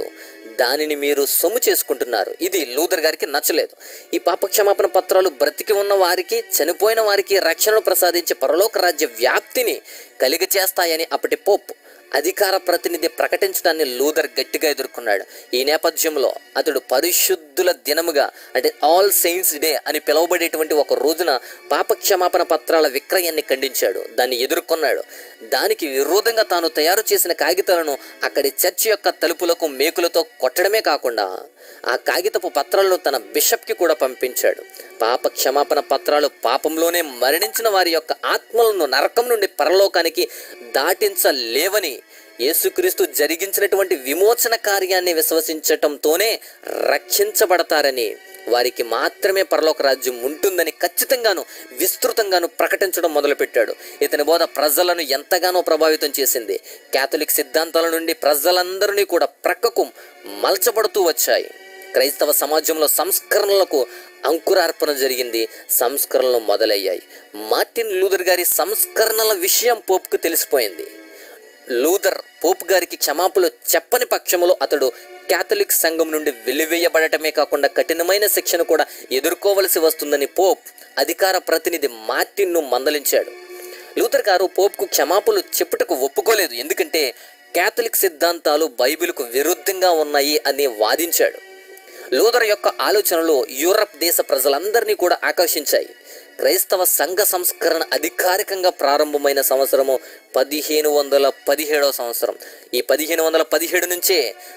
దానిని మీరు సొమ్ము చేసుకుంటున్నారు. ఇది లూథర్ గారికి నచ్చలేదు. ఈ పాపక్షమాపణ పత్రాలు బ్రతికి ఉన్న వారికి, చనిపోయిన వారికి రక్షణను ప్రసాదించే పరలోక రాజ్య వ్యాప్తిని కలిగచేస్తాయని అప్పటి పోప్ అధికార ప్రతినిధి ప్రకటించడాన్ని లూథర్ గట్టిగా ఎదుర్కొన్నాడు. ఈ నేపథ్యంలో అతడు పరిశుద్ధుల దినముగా, అంటే ఆల్ సెయింట్స్ డే అని పిలువబడేటువంటి ఒక రోజున పాపక్షమాపణ పత్రాల విక్రయాన్ని ఖండించాడు. దాన్ని ఎదుర్కొన్నాడు. దానికి విరోధంగా తాను తయారు చేసిన కాగితాలను అక్కడి చర్చి యొక్క తలుపులకు మేకులతో కొట్టడమే కాకుండా ఆ కాగితపు పత్రాలను తన బిషప్కి కూడా పంపించాడు. పాప క్షమాపణ పత్రాలు పాపంలోనే మరణించిన వారి యొక్క ఆత్మలను నరకం నుండి పరలోకానికి దాటించలేవని, యేసుక్రీస్తు జరిగించినటువంటి విమోచన కార్యాన్ని విశ్వసించటంతోనే రక్షించబడతారని, వారికి మాత్రమే పరలోక రాజ్యం ఉంటుందని ఖచ్చితంగాను విస్తృతంగాను ప్రకటించడం మొదలుపెట్టాడు. ఇతని బోధ ప్రజలను ఎంతగానో ప్రభావితం చేసింది. కేథలిక్ సిద్ధాంతాల నుండి ప్రజలందరినీ కూడా ప్రక్కకు మలచబడుతూ వచ్చాయి. క్రైస్తవ సమాజంలో సంస్కరణలకు అంకురార్పణ జరిగింది. సంస్కరణలు మొదలయ్యాయి. మార్టిన్ లూథర్ గారి సంస్కరణల విషయం పోప్కు తెలిసిపోయింది. లూథర్ పోప్ గారికి క్షమాపణలు చెప్పని పక్షంలో అతడు కేథలిక్ సంఘం నుండి వెలివేయబడటమే కాకుండా కఠినమైన శిక్షను కూడా ఎదుర్కోవలసి వస్తుందని పోప్ అధికార ప్రతినిధి మార్టిన్ను మందలించాడు. లూథర్ గారు పోప్కు క్షమాపణలు చెప్పుటకు ఒప్పుకోలేదు. ఎందుకంటే కేథలిక్ సిద్ధాంతాలు బైబిల్కు విరుద్ధంగా ఉన్నాయి అని వాదించాడు. లూథర్ యొక్క ఆలోచనలు యూరప్ దేశ ప్రజలందరినీ కూడా ఆకర్షించాయి. క్రైస్తవ సంఘ సంస్కరణ అధికారికంగా ప్రారంభమైన సంవత్సరము 1517 సంవత్సరం. ఈ 1517 నుంచే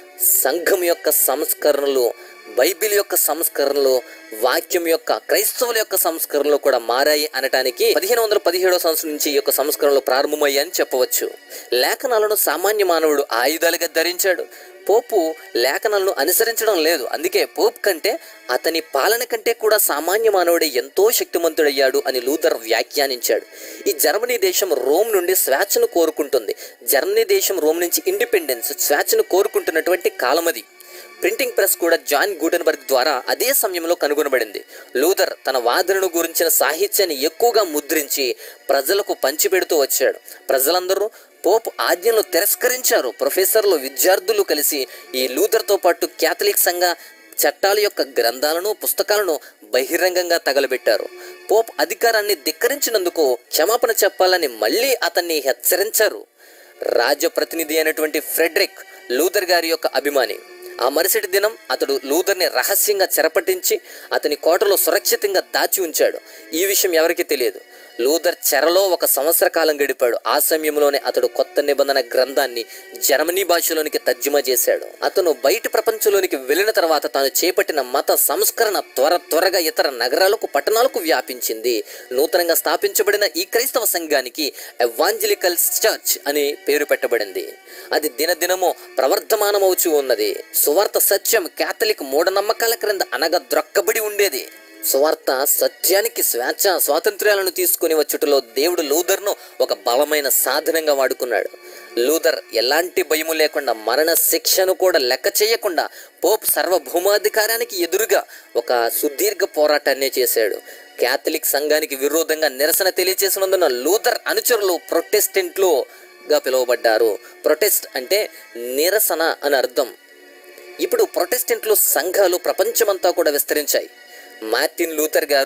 సంఘం యొక్క సంస్కరణలు, బైబిల్ యొక్క సంస్కరణలు, వాక్యం యొక్క, క్రైస్తవుల యొక్క సంస్కరణలు కూడా మారాయి అనటానికి 1517 సంవత్సరం నుంచి ఈ యొక్క సంస్కరణలు ప్రారంభమయ్యాయని చెప్పవచ్చు. లేఖనాలను సామాన్య మానవుడు ఆయుధాలుగా ధరించాడు. పోపు లేఖనాలను అనుసరించడం లేదు. అందుకే పోప్ కంటే, అతని పాలన కంటే కూడా సామాన్య మానవుడే ఎంతో శక్తిమంతుడయ్యాడు అని లూథర్ వ్యాఖ్యానించాడు. ఈ జర్మనీ దేశం రోమ్ నుండి స్వేచ్ఛను కోరుకుంటుంది. జర్మనీ దేశం రోమ్ నుంచి ఇండిపెండెన్స్, స్వేచ్ఛను కోరుకుంటున్నటువంటి కాలమది. ప్రింటింగ్ ప్రెస్ కూడా జాన్ గూటెన్బర్గ్ ద్వారా అదే సమయంలో కనుగొనబడింది. లూథర్ తన వాదనను గురించిన సాహిత్యాన్ని ఎక్కువగా ముద్రించి ప్రజలకు పంచిపెడుతూ వచ్చాడు. ప్రజలందరూ పోప్ ఆజ్ఞలు తిరస్కరించారు. ప్రొఫెసర్లు, విద్యార్థులు కలిసి ఈ లూథర్తో పాటు కేథలిక్ సంఘ చట్టాల యొక్క గ్రంథాలను, పుస్తకాలను బహిరంగంగా తగలబెట్టారు. పోప్ అధికారాన్ని ధిక్కరించినందుకు క్షమాపణ చెప్పాలని మళ్ళీ అతన్ని హెచ్చరించారు. రాజప్రతినిధి అయినటువంటి ఫ్రెడరిక్ లూథర్ గారి యొక్క అభిమాని. ఆ మరుసటి దినం అతడు లూథర్ని రహస్యంగా చెరపట్టించి అతని కోటలో సురక్షితంగా దాచి ఉంచాడు. ఈ విషయం ఎవరికీ తెలియదు. లూథర్ చెరలో 1 సంవత్సర కాలం గడిపాడు. ఆ సమయంలోనే అతడు కొత్త నిబంధన గ్రంథాన్ని జర్మనీ భాషలోనికి తర్జుమా చేశాడు. అతను బయట ప్రపంచంలోనికి వెళ్ళిన తర్వాత తాను చేపట్టిన మత సంస్కరణ త్వరగా ఇతర నగరాలకు, పట్టణాలకు వ్యాపించింది. నూతనంగా స్థాపించబడిన ఈ క్రైస్తవ సంఘానికి ఎవాంజలికల్ చర్చ్ అని పేరు పెట్టబడింది. అది దినదినము ప్రవర్ధమానమవుచూ ఉన్నది. సువార్త సత్యం కేథలిక్ మూఢనమ్మకాల క్రింద అనగద్రొక్కబడి ఉండేది. సువార్త సత్యానికి స్వేచ్ఛ, స్వాతంత్ర్యాలను తీసుకుని వచ్చుటలో దేవుడు లూథర్ను ఒక బలమైన సాధనంగా వాడుకున్నాడు. లూథర్ ఎలాంటి భయము లేకుండా, మరణ శిక్షను కూడా లెక్క చేయకుండా పోప్ సార్వభౌమాధికారానికి ఎదురుగా ఒక సుదీర్ఘ పోరాటాన్ని చేశాడు. కేథలిక్ సంఘానికి విరోధంగా నిరసన తెలియజేసినందున లూథర్ అనుచరులు ప్రొటెస్టెంట్లుగా పిలువబడ్డారు. ప్రొటెస్ట్ అంటే నిరసన అని అర్థం. ఇప్పుడు ప్రొటెస్టెంట్లు సంఘాలు ప్రపంచమంతా కూడా విస్తరించాయి. మార్టిన్ లూథర్ గారు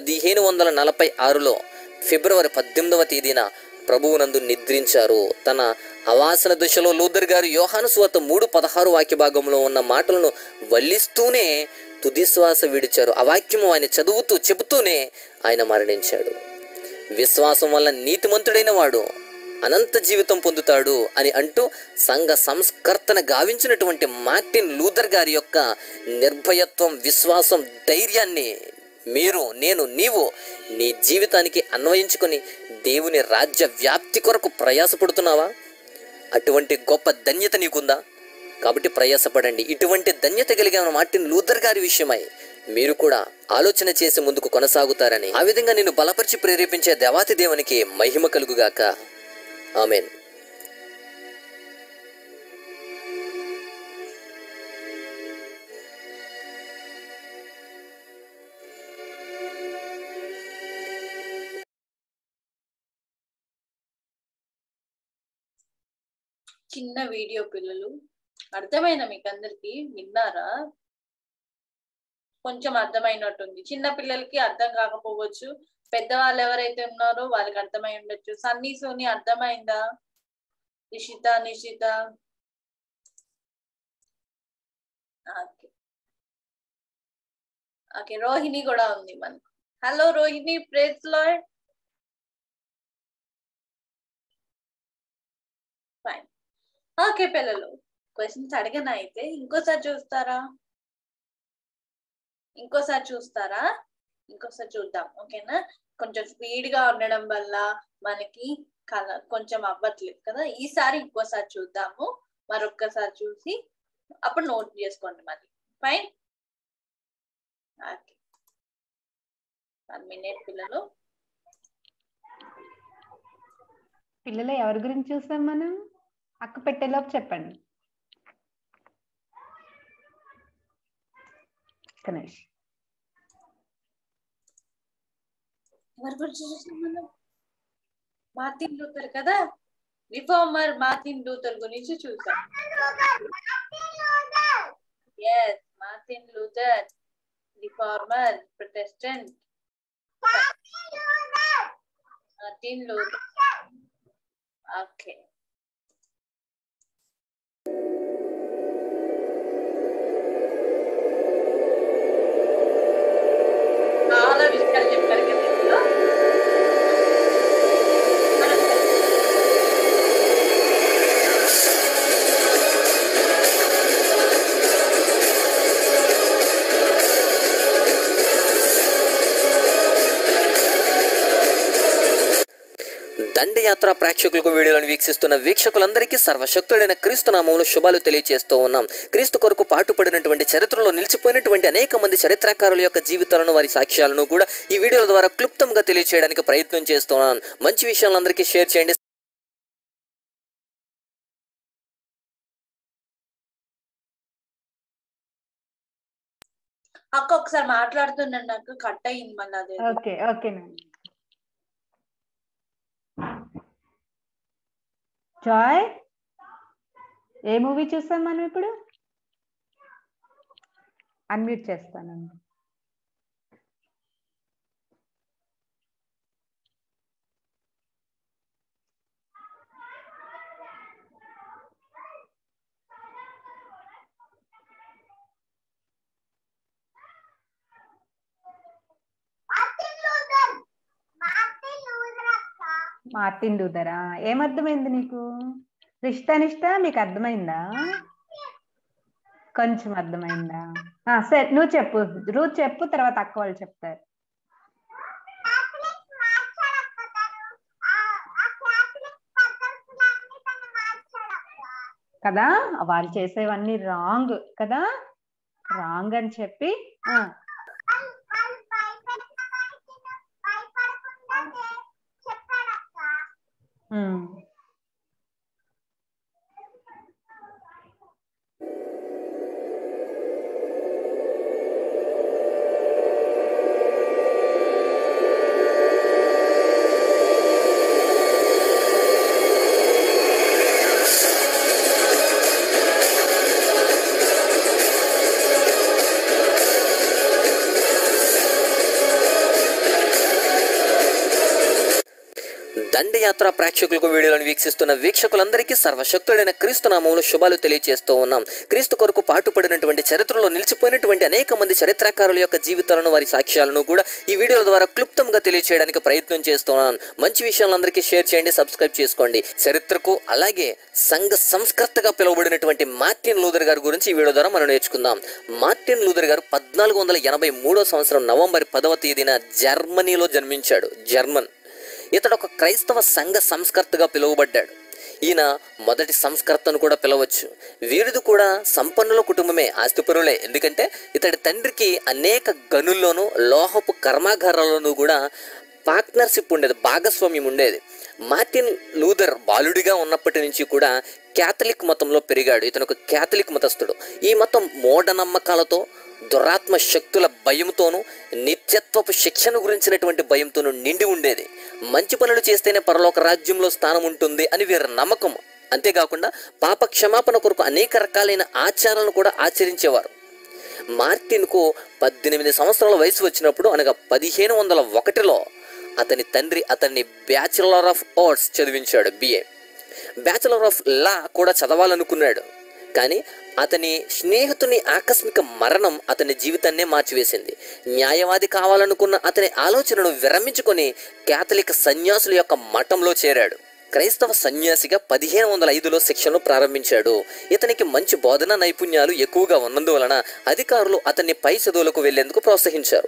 1546లో ఫిబ్రవరి 18వ తేదీన ప్రభువునందు నిద్రించారు. తన అవాసన దశలో లూథర్ గారు యోహాను సువార్త 3:16 వాక్య భాగంలో ఉన్న మాటలను వల్లిస్తూనే తుది శ్వాస విడిచారు. ఆ వాక్యము ఆయన చదువుతూ చెబుతూనే ఆయన మరణించాడు. విశ్వాసం వల్ల నీతిమంతుడైన వాడు అనంత జీవితం పొందుతాడు అని అంటూ సంఘ సంస్కర్తన గావించినటువంటి మార్టిన్ లూథర్ గారి యొక్క నిర్భయత్వం, విశ్వాసం, ధైర్యాన్ని మీరు, నేను, నీవు నీ జీవితానికి అన్వయించుకొని దేవుని రాజ్య వ్యాప్తి కొరకు ప్రయాసపడుతున్నావా? అటువంటి గొప్ప ధన్యత నీకుందా? కాబట్టి ప్రయాసపడండి. ఇటువంటి ధన్యత కలిగిన మార్టిన్ లూథర్ గారి విషయమై మీరు కూడా ఆలోచన చేసి ముందుకు కొనసాగుతారని, ఆ విధంగా నిన్ను బలపరిచి ప్రేరేపించే దేవాతి దేవునికి మహిమ కలుగుగాక. ఆమేన్. చిన్న వీడియో పిల్లలు, అర్థమైనా మీకు అందరికి? విన్నారా? కొంచెం అర్థమైనట్టుంది. చిన్న పిల్లలకి అర్థం కాకపోవచ్చు, పెద్దవాళ్ళు ఎవరైతే ఉన్నారో వాళ్ళకి అర్థమై ఉండొచ్చు. సన్నీ సోని అర్థమైందా? నిషిత ఓకే ఓకే, రోహిణి కూడా ఉంది మనకు. Hello Rohini, praise Lord. Fine. Okay పిల్లలు, క్వశ్చన్స్ అడిగిన అయితే ఇంకోసారి చూస్తారా? ఇంకోసారి చూద్దాం. ఓకేనా? కొంచెం స్పీడ్ గా ఉండడం వల్ల మనకి కొంచెం అవ్వట్లేదు కదా. ఈసారి ఇంకోసారి చూద్దాము. మరొక్కసారి చూసి అప్పుడు నోట్ చేసుకోండి మరి. ఫైన్. ఓకే, 1 minute పిల్లలు. ఎవరి గురించి చూసాం మనం? అక్క పెట్టేలోపు చెప్పండి. గణేష్ ఎవరి గురించి చూసాం మనం? మార్టిన్ లూథర్ కదా, రిఫార్మర్ మార్టిన్ లూథర్ గురించి చూసాం. Yes, Martin Luther, reformer, protestant. Martin Luther. Okay, చాలా విషయాలు చెప్పారు కదా ఇందులో. దండయాత్ర ప్రేక్షకులకు వీడియోలను వీక్షిస్తున్న వీక్షకులందరికీ సర్వశక్తుడైన క్రీస్తు నామములో శుభాలు తెలియజేస్తూ ఉన్నాం. క్రీస్తు కొరకు పాటుపడినటువంటి చరిత్రలో నిలిచిపోయినటువంటి అనేక మంది చరిత్రకారుల యొక్క జీవితాలను, వారి సాక్ష్యాలను కూడా ఈ వీడియోల ద్వారా క్లుప్తంగా తెలియజేయడానికి ప్రయత్నం చేస్తున్నాను. మంచి విషయాలను అందరికీ షేర్ చేయండి. అక్క ఒకసారి మాట్లాడుతున్నాను, నాకు కట్ అయింది మళ్ళీ. అదే ఓకేనండి. జాయ్, ఏ మూవీ చూసాం మనం ఇప్పుడు? అన్మ్యూట్ చేస్తానండి. మార్టిన్ లూథరా? ఏమర్థమైంది నీకు? రిష్తా మీకు అర్థమైందా? కొంచెం అర్థమైందా? సరే, నువ్వు చెప్పు, రూత్ చెప్పు, తర్వాత అక్క వాళ్ళు చెప్తారు. కదా, వాళ్ళు చేసేవన్నీ రాంగ్ కదా, రాంగ్ అని చెప్పి దండయాత్ర ప్రేక్షకులకు వీడియోలను వీక్షిస్తున్న వీక్షకులందరికీ సర్వశక్తుడైన క్రీస్తు నామములో శుభాలు తెలియజేస్తూ ఉన్నాం. క్రీస్తు కొరకు పాటుపడినటువంటి చరిత్రలో నిలిచిపోయినటువంటి అనేక మంది చరిత్రకారుల యొక్క జీవితాలను, వారి సాక్ష్యాలను కూడా ఈ వీడియోల ద్వారా క్లుప్తంగా తెలియజేయడానికి ప్రయత్నం చేస్తున్నాను. మంచి విషయాలను అందరికీ షేర్ చేయండి, సబ్స్క్రైబ్ చేసుకోండి. చరిత్రకు అలాగే సంఘ సంస్కర్తగా పిలువబడినటువంటి మార్టిన్ లూథర్ గారి గురించి ఈ వీడియో ద్వారా మనం నేర్చుకుందాం. మార్టిన్ లూథర్ గారు 1483 సంవత్సరం నవంబర్ 10వ తేదీన జర్మనీలో జన్మించాడు. ఇతడు ఒక క్రైస్తవ సంఘ సంస్కర్తగా పిలువబడ్డాడు. ఈయన మొదటి సంస్కర్తను కూడా పిలవచ్చు. వీరిది కూడా సంపన్నుల కుటుంబమే, ఆస్తిపరులే. ఎందుకంటే ఇతడి తండ్రికి అనేక గనుల్లోనూ లోహపు కర్మాగారాల్లోనూ కూడా పార్ట్నర్షిప్ ఉండేది, భాగస్వామ్యం ఉండేది. మార్టిన్ లూథర్ బాలుడిగా ఉన్నప్పటి నుంచి కూడా క్యాథలిక్ మతంలో పెరిగాడు. ఇతను ఒక క్యాథలిక్ మతస్థుడు. ఈ మతం మూఢనమ్మకాలతో, దురాత్మ శక్తుల భయంతోనూ, నిత్యత్వపు శిక్షణ గురించినటువంటి భయంతోనూ నిండి ఉండేది. మంచి పనులు చేస్తేనే పరలోక రాజ్యంలో స్థానం ఉంటుంది అని వీరి నమ్మకం. అంతేకాకుండా పాప క్షమాపణ కొరకు అనేక రకాలైన ఆచారాలను కూడా ఆచరించేవారు. మార్టిన్కు 18 సంవత్సరాల వయసు వచ్చినప్పుడు అనగా 1501లో అతని తండ్రి అతన్ని బ్యాచిలర్ ఆఫ్ ఆర్ట్స్ చదివించాడు, BA. బ్యాచిలర్ ఆఫ్ లా కూడా చదవాలనుకున్నాడు. కానీ అతని స్నేహితుని ఆకస్మిక మరణం అతని జీవితాన్నే మార్చివేసింది. న్యాయవాది కావాలనుకున్న అతని ఆలోచనను విరమించుకొని కేథలిక్ సన్యాసుల యొక్క మఠంలో చేరాడు. క్రైస్తవ సన్యాసిగా 1505లో శిక్షను ప్రారంభించాడు. ఇతనికి మంచి బోధనా నైపుణ్యాలు ఎక్కువగా ఉన్నందువలన అధికారులు అతన్ని పై చదువులకు వెళ్లేందుకు ప్రోత్సహించారు.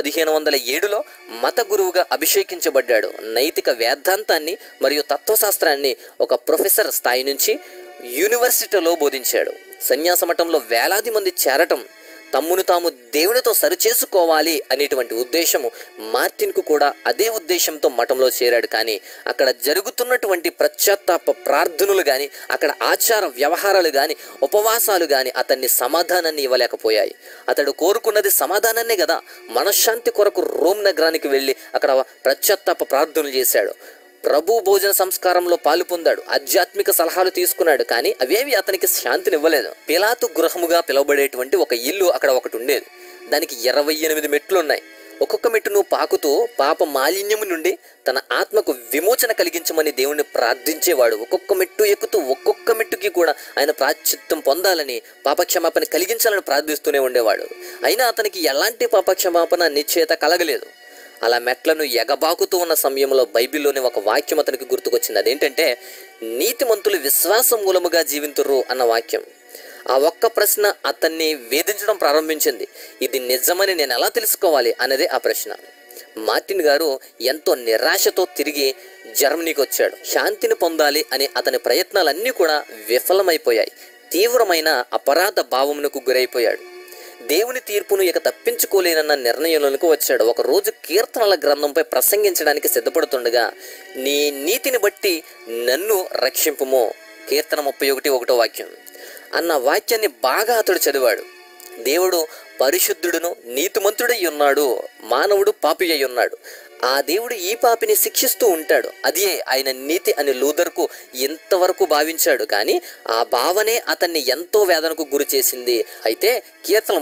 1507లో మత గురువుగా అభిషేకించబడ్డాడు. నైతిక వేదాంతాన్ని మరియు తత్వశాస్త్రాన్ని ఒక ప్రొఫెసర్ స్థాయి నుంచి యూనివర్సిటీలో బోధించాడు. సన్యాస మఠంలో వేలాది మంది చేరటం, తమ్మును తాము దేవునితో సరిచేసుకోవాలి అనేటువంటి ఉద్దేశము మార్టిన్కు కూడా అదే ఉద్దేశంతో మఠంలో చేరాడు. కానీ అక్కడ జరుగుతున్నటువంటి పశ్చాత్తాప ప్రార్థనలు కానీ, అక్కడ ఆచార వ్యవహారాలు కానీ, ఉపవాసాలు కానీ అతన్ని సమాధానాన్ని ఇవ్వలేకపోయాయి. అతడు కోరుకున్నది సమాధానాన్నే కదా. మనశ్శాంతి కొరకు రోమ్ నగరానికి వెళ్ళి అక్కడ పశ్చాత్తాప ప్రార్థనలు చేశాడు. ప్రభు భోజన సంస్కారంలో పాలు పొందాడు. ఆధ్యాత్మిక సలహాలు తీసుకున్నాడు. కానీ అవేవి అతనికి శాంతినివ్వలేదు. పిలాతు గృహముగా పిలువబడేటువంటి ఒక ఇల్లు అక్కడ ఒకటి ఉండేది. దానికి 28 మెట్లు ఉన్నాయి. ఒక్కొక్క మెట్టును పాకుతూ పాప మాలిన్యము నుండి తన ఆత్మకు విమోచన కలిగించమని దేవుణ్ణి ప్రార్థించేవాడు. ఒక్కొక్క మెట్టు ఎక్కుతూ ఒక్కొక్క మెట్టుకి కూడా ఆయన ప్రాయశ్చిత్తం పొందాలని, పాపక్షమాపణ కలిగించాలని ప్రార్థిస్తూనే ఉండేవాడు. అయినా అతనికి ఎలాంటి పాపక్షమాపణ నిశ్చయత కలగలేదు. అలా మెట్లను ఎగబాకుతూ ఉన్న సమయంలో బైబిల్లోని ఒక వాక్యం అతనికి గుర్తుకొచ్చింది. అదేంటంటే, నీతిమంతులు విశ్వాసం మూలముగా జీవింతురు అన్న వాక్యం. ఆ ఒక్క ప్రశ్న అతన్ని వేధించడం ప్రారంభించింది. ఇది నిజమని నేను ఎలా తెలుసుకోవాలి అన్నదే ఆ ప్రశ్న. మార్టిన్ గారు ఎంతో నిరాశతో తిరిగి జర్మనీకి వచ్చాడు. శాంతిని పొందాలి అనే అతని ప్రయత్నాలన్నీ కూడా విఫలమైపోయాయి. తీవ్రమైన అపరాధ భావమునకు గురైపోయాడు. దేవుని తీర్పును ఇక తప్పించుకోలేనన్న నిర్ణయంలోనికి వచ్చాడు. ఒక రోజు కీర్తనల గ్రంథంపై ప్రసంగించడానికి సిద్ధపడుతుండగా, నీ నీతిని బట్టి నన్ను రక్షింపుము, కీర్తన 31:1 వాక్యం అన్న వాక్యాన్ని బాగా అతడు చదివాడు. దేవుడు పరిశుద్ధుడును నీతిమంతుడై ఉన్నాడు, మానవుడు పాపి అయి ఉన్నాడు. ఆ దేవుడు ఈ పాపిని శిక్షిస్తూ ఉంటాడు. అదే ఆయన నీతి అని లూథర్కు ఇంతవరకు భావించాడు. కానీ ఆ భావనే అతన్ని ఎంతో వేదనకు గురి చేసింది. అయితే కీర్తన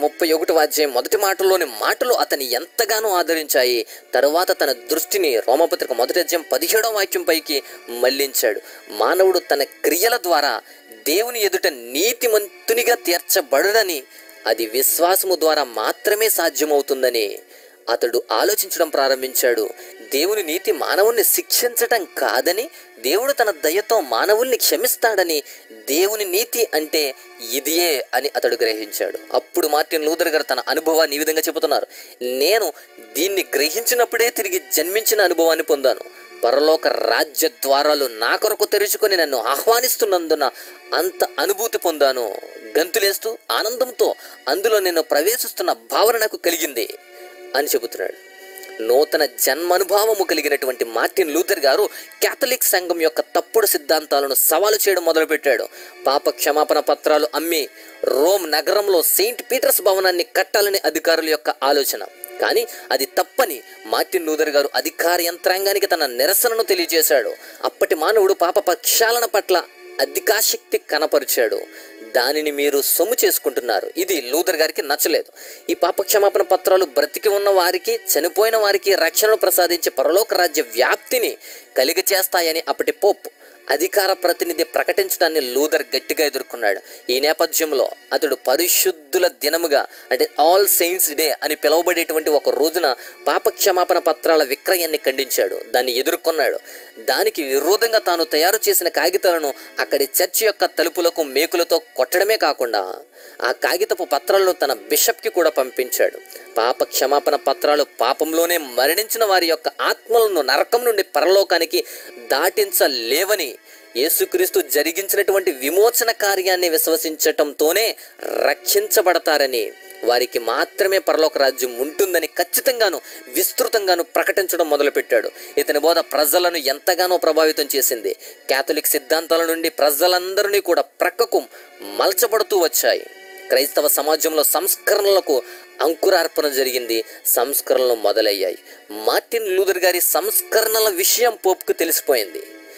31 మొదటి మాటల్లోని మాటలు అతన్ని ఎంతగానో ఆదరించాయి. తరువాత తన దృష్టిని రోమపత్రిక 1:17 వాక్యం పైకి మళ్లించాడు. మానవుడు తన క్రియల ద్వారా దేవుని ఎదుట నీతిమంతునిగా తీర్చబడడని, అది విశ్వాసము ద్వారా మాత్రమే సాధ్యమవుతుందని అతడు ఆలోచించడం ప్రారంభించాడు. దేవుని నీతి మానవుణ్ణి శిక్షించటం కాదని, దేవుడు తన దయతో మానవుల్ని క్షమిస్తాడని, దేవుని నీతి అంటే ఇదియే అని అతడు గ్రహించాడు. అప్పుడు మార్టిన్ లూథర్ గారు తన అనుభవాన్ని ఈ విధంగా చెబుతున్నారు. నేను దీన్ని గ్రహించినప్పుడే తిరిగి జన్మించిన అనుభవాన్ని పొందాను. పరలోక రాజ్య ద్వారాలు నా కొరకు తెరుచుకొని నన్ను ఆహ్వానిస్తున్నందున అంత అనుభూతి పొందాను. గంతులేస్తూ ఆనందంతో అందులో నేను ప్రవేశిస్తున్న భావన నాకు కలిగింది అని చెబుతున్నాడు. నూతన జన్మానుభావము కలిగినటువంటి మార్టిన్ లూథర్ గారు కేథలిక్ సంఘం యొక్క తప్పుడు సిద్ధాంతాలను సవాలు చేయడం మొదలుపెట్టాడు. పాప క్షమాపణ పత్రాలు అమ్మి రోమ్ నగరంలో సెయింట్ పీటర్స్ భవనాన్ని కట్టాలని అధికారుల యొక్క ఆలోచన. కానీ అది తప్పని మార్టిన్ లూథర్ గారు అధికార యంత్రాంగానికి తన నిరసనను తెలియజేశాడు. అప్పటి మానవుడు పాప ప్రక్షాళన పట్ల అధికాశక్తి కనపరిచాడు. దానిని మీరు సొమ్ము చేసుకుంటున్నారు. ఇది లూథర్ గారికి నచ్చలేదు. ఈ పాపక్షమాపణ పత్రాలు బ్రతికి ఉన్న వారికి, చనిపోయిన వారికి రక్షణను ప్రసాదించే పరలోక రాజ్య వ్యాప్తిని కలిగచేస్తాయని అప్పటి పోప్ అధికార ప్రతినిధి ప్రకటించడాన్ని లూథర్ గట్టిగా ఎదుర్కొన్నాడు. ఈ నేపథ్యంలో అతడు పరిశుద్ధుల దినముగా, అంటే ఆల్ సెయింట్స్ డే అని పిలువబడేటువంటి ఒక రోజున పాపక్షమాపణ పత్రాల విక్రయాన్ని ఖండించాడు. దాన్ని ఎదుర్కొన్నాడు. దానికి విరోధంగా తాను తయారు చేసిన కాగితాలను అక్కడి చర్చి యొక్క తలుపులకు మేకులతో కొట్టడమే కాకుండా ఆ కాగితపు పత్రాలను తన బిషప్కి కూడా పంపించాడు. పాప క్షమాపణ పత్రాలు పాపంలోనే మరణించిన వారి యొక్క ఆత్మలను నరకం నుండి పరలోకానికి దాటించలేవని, యేసుక్రీస్తు జరిగించినటువంటి విమోచన కార్యాన్ని విశ్వసించటంతోనే రక్షించబడతారని, వారికి మాత్రమే పరలోక రాజ్యం ఉంటుందని ఖచ్చితంగాను విస్తృతంగాను ప్రకటించడం మొదలుపెట్టాడు. ఇతని బోధ ప్రజలను ఎంతగానో ప్రభావితం చేసింది. కేథలిక్ సిద్ధాంతాల నుండి ప్రజలందరినీ కూడా ప్రక్కకు మలచబడుతూ వచ్చాయి. క్రైస్తవ సమాజంలో సంస్కరణలకు అంకురార్పణ జరిగింది. సంస్కరణలు మొదలయ్యాయి. మార్టిన్ లూథర్ గారి సంస్కరణల విషయం పోప్కు తెలిసిపోయింది.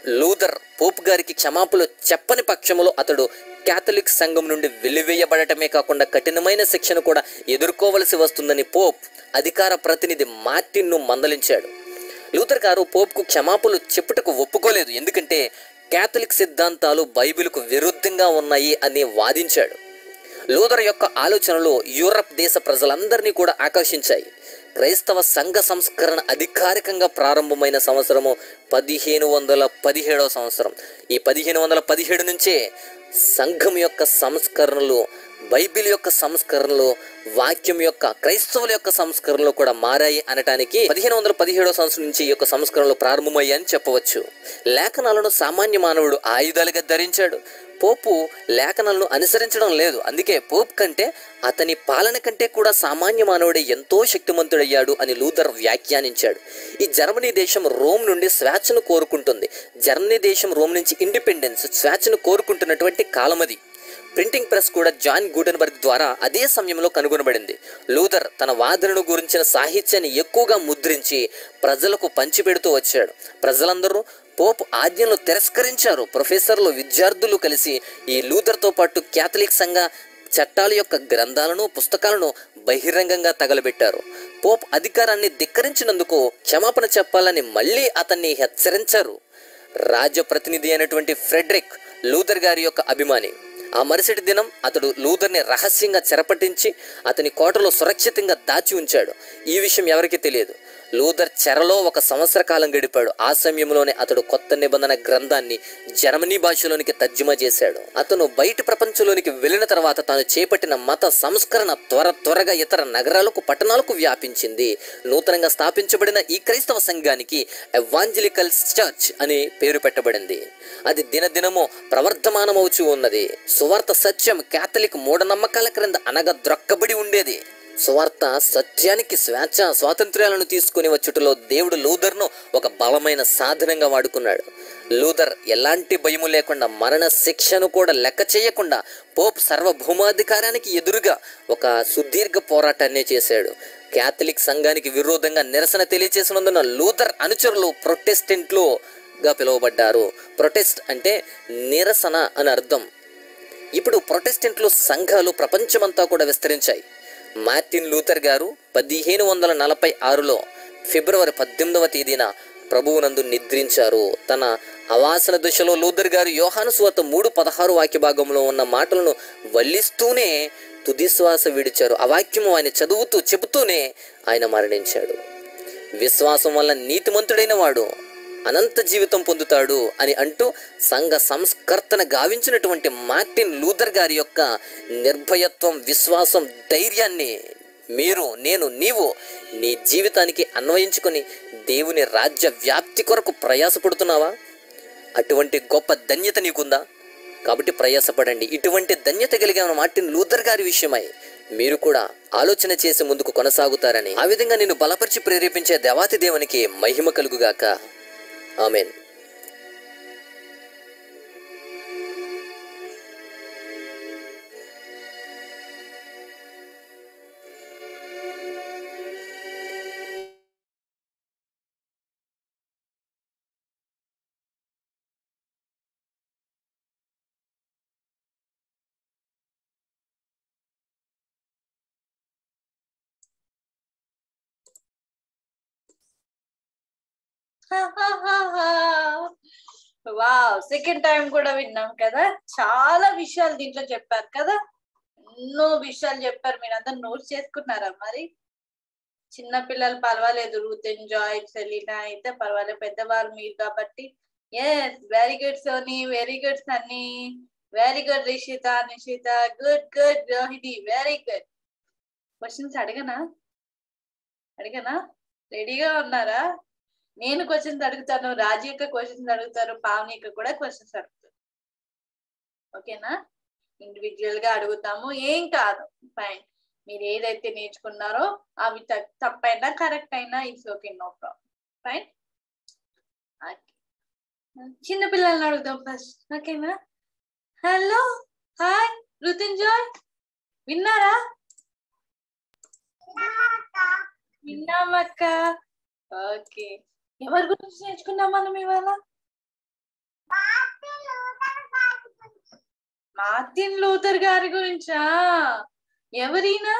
లూథర్ పోప్ గారికి క్షమాపణలు చెప్పని పక్షంలో అతడు క్యాథలిక్ సంఘం నుండి వెలివేయబడటమే కాకుండా కఠినమైన శిక్షను కూడా ఎదుర్కోవలసి వస్తుందని పోప్ అధికార ప్రతినిధి మార్టిన్ను మందలించాడు. లూథర్ గారు పోప్కు క్షమాపణలు చెప్పుటకు ఒప్పుకోలేదు, ఎందుకంటే క్యాథలిక్ సిద్ధాంతాలు బైబిల్కు విరుద్ధంగా ఉన్నాయి అని వాదించాడు. లూథర్ యొక్క ఆలోచనలు యూరప్ దేశ ప్రజలందరినీ కూడా ఆకర్షించాయి. క్రైస్తవ సంఘ సంస్కరణ అధికారికంగా ప్రారంభమైన సంవత్సరము 1517 సంవత్సరం. ఈ 1517 నుంచే సంఘం యొక్క సంస్కరణలు, బైబిల్ యొక్క సంస్కరణలు, వాక్యం యొక్క, క్రైస్తవుల యొక్క సంస్కరణలు కూడా మారాయి అనటానికి 1517 సంవత్సరం నుంచి ఈ యొక్క సంస్కరణలు ప్రారంభమయ్యాయని చెప్పవచ్చు. లేఖనాలను సామాన్య మానవుడు ఆయుధాలుగా ధరించాడు. పోపు లేఖనాలను అనుసరించడం లేదు, అందుకే పోప్ కంటే అతని పాలన కంటే కూడా సామాన్య మానవుడే ఎంతో శక్తిమంతుడయ్యాడు అని లూథర్ వ్యాఖ్యానించాడు. ఈ జర్మనీ దేశం రోమ్ నుండి స్వేచ్ఛను కోరుకుంటుంది. జర్మనీ దేశం రోమ్ నుంచి ఇండిపెండెన్స్, స్వేచ్ఛను కోరుకుంటున్నటువంటి కాలమది. ప్రింటింగ్ ప్రెస్ కూడా జాన్ గూటెన్బర్గ్ ద్వారా అదే సమయంలో కనుగొనబడింది. లూథర్ తన వాదనను గురించిన సాహిత్యాన్ని ఎక్కువగా ముద్రించి ప్రజలకు పంచిపెడుతూ వచ్చాడు. ప్రజలందరూ పోప్ ఆజ్ఞలను తిరస్కరించారు. ప్రొఫెసర్లు, విద్యార్థులు కలిసి ఈ లూథర్తో పాటు క్యాథలిక్ సంఘ చట్టాల యొక్క గ్రంథాలను, పుస్తకాలను బహిరంగంగా తగలబెట్టారు. పోప్ అధికారాన్ని ధిక్కరించినందుకు క్షమాపణ చెప్పాలని మళ్ళీ అతన్ని హెచ్చరించారు. రాజప్రతినిధి అయినటువంటి ఫ్రెడరిక్ లూథర్ గారి యొక్క అభిమాని. ఆ మరుసటి దినం అతడు లూథర్ని రహస్యంగా చెరపట్టించి అతని కోటలో సురక్షితంగా దాచి ఉంచాడు. ఈ విషయం ఎవరికీ తెలియదు. లూథర్ చెరలో 1 సంవత్సర కాలం గడిపాడు. ఆ సమయంలోనే అతడు కొత్త నిబంధన గ్రంథాన్ని జర్మనీ భాషలోనికి తర్జుమా చేశాడు. అతను బయటి ప్రపంచంలోనికి వెళ్ళిన తర్వాత తాను చేపట్టిన మత సంస్కరణ త్వరగా ఇతర నగరాలకు, పట్టణాలకు వ్యాపించింది. నూతనంగా స్థాపించబడిన ఈ క్రైస్తవ సంఘానికి ఎవాంజలికల్ చర్చ్ అని పేరు పెట్టబడింది. అది దినదినము ప్రవర్ధమానమవుచూ ఉన్నది. సువార్త సత్యం క్యాథలిక్ మూఢనమ్మకాల క్రింద అనగద్రొక్కబడి ఉండేది. సువార్త సత్యానికి స్వేచ్ఛ, స్వాతంత్ర్యాలను తీసుకుని వచ్చుటలో దేవుడు లూథర్ను ఒక బలమైన సాధనంగా వాడుకున్నాడు. లూథర్ ఎలాంటి భయము లేకుండా, మరణ శిక్షను కూడా లెక్క చేయకుండా పోప్ సార్వభౌమాధికారానికి ఎదురుగా ఒక సుదీర్ఘ పోరాటాన్ని చేశాడు. క్యాథలిక్ సంఘానికి విరోధంగా నిరసన తెలియచేసినందున లూథర్ అనుచరులు ప్రొటెస్టెంట్లుగా పిలువబడ్డారు. ప్రొటెస్ట్ అంటే నిరసన అని అర్థం. ఇప్పుడు ప్రొటెస్టెంట్లు సంఘాలు ప్రపంచమంతా కూడా విస్తరించాయి. మార్టిన్ లూథర్ గారు 1546లో ఫిబ్రవరి 18వ తేదీన ప్రభువునందు నిద్రించారు. తన అవాసన దశలో లూథర్ గారు యోహాను సువార్త 3:16 వాక్య భాగంలో ఉన్న మాటలను వల్లిస్తూనే తుది శ్వాస విడిచారు. ఆ వాక్యము ఆయన చెబుతూనే ఆయన మరణించాడు. విశ్వాసం వల్ల నీతిమంతుడైన వాడు అనంత జీవితం పొందుతాడు అని అంటూ సంఘ సంస్కర్తన గావించినటువంటి మార్టిన్ లూథర్ గారి యొక్క నిర్భయత్వం, విశ్వాసం, ధైర్యాన్ని నీవు నీ జీవితానికి అన్వయించుకొని దేవుని రాజ్య వ్యాప్తి కొరకు ప్రయాసపడుతున్నావా? అటువంటి గొప్ప ధన్యత నీకుందా? కాబట్టి ప్రయాసపడండి. ఇటువంటి ధన్యత కలిగిన మార్టిన్ లూథర్ గారి విషయమై మీరు కూడా ఆలోచన చేసి ముందుకు కొనసాగుతారని, ఆ విధంగా నిన్ను బలపరిచి ప్రేరేపించే దేవాతి దేవునికి మహిమ కలుగుగాక. ఆమేన్. వావ్, సెకండ్ టైం కూడా విన్నాం కదా. చాలా విషయాలు దీంట్లో చెప్పారు కదా. ఎన్నో విషయాలు చెప్పారు. మీరందరూ నోట్స్ చేసుకున్నారా? మరి చిన్న పిల్లలు పర్వాలేదు, రూత్ అండ్ జాయ్, సెలీనా అయితే పర్వాలేదు, పెద్దవారు మీరు కాబట్టి. Yes, very good Soni, very good Sunny, very good Rishita, Nishita, good Rohini, very good. Questions అడగనా? రెడీగా ఉన్నారా? నేను క్వశ్చన్స్ అడుగుతాను, రాజీ యొక్క క్వశ్చన్స్ అడుగుతారు, పావని యొక్క కూడా క్వశ్చన్స్ అడుగుతారు. ఓకేనా? ఇండివిజువల్ గా అడుగుతాము, ఏం కాదు, ఫైన్. మీరు ఏదైతే నేర్చుకున్నారో అవి తప్పైనా కరెక్ట్ అయినా it's okay, no problem, fine. చిన్న పిల్లల్ని అడుగుతాం ఫస్ట్, ఓకేనా? హలో, హాయ్, రుతుంజాయ్, విన్నారా? విన్నామక్క. ఓకే, ఎవరి గురించి నేర్చుకున్నాం మనం ఇవాళ? మార్టిన్ లూథర్ గారి గురించా? ఎవరైనా?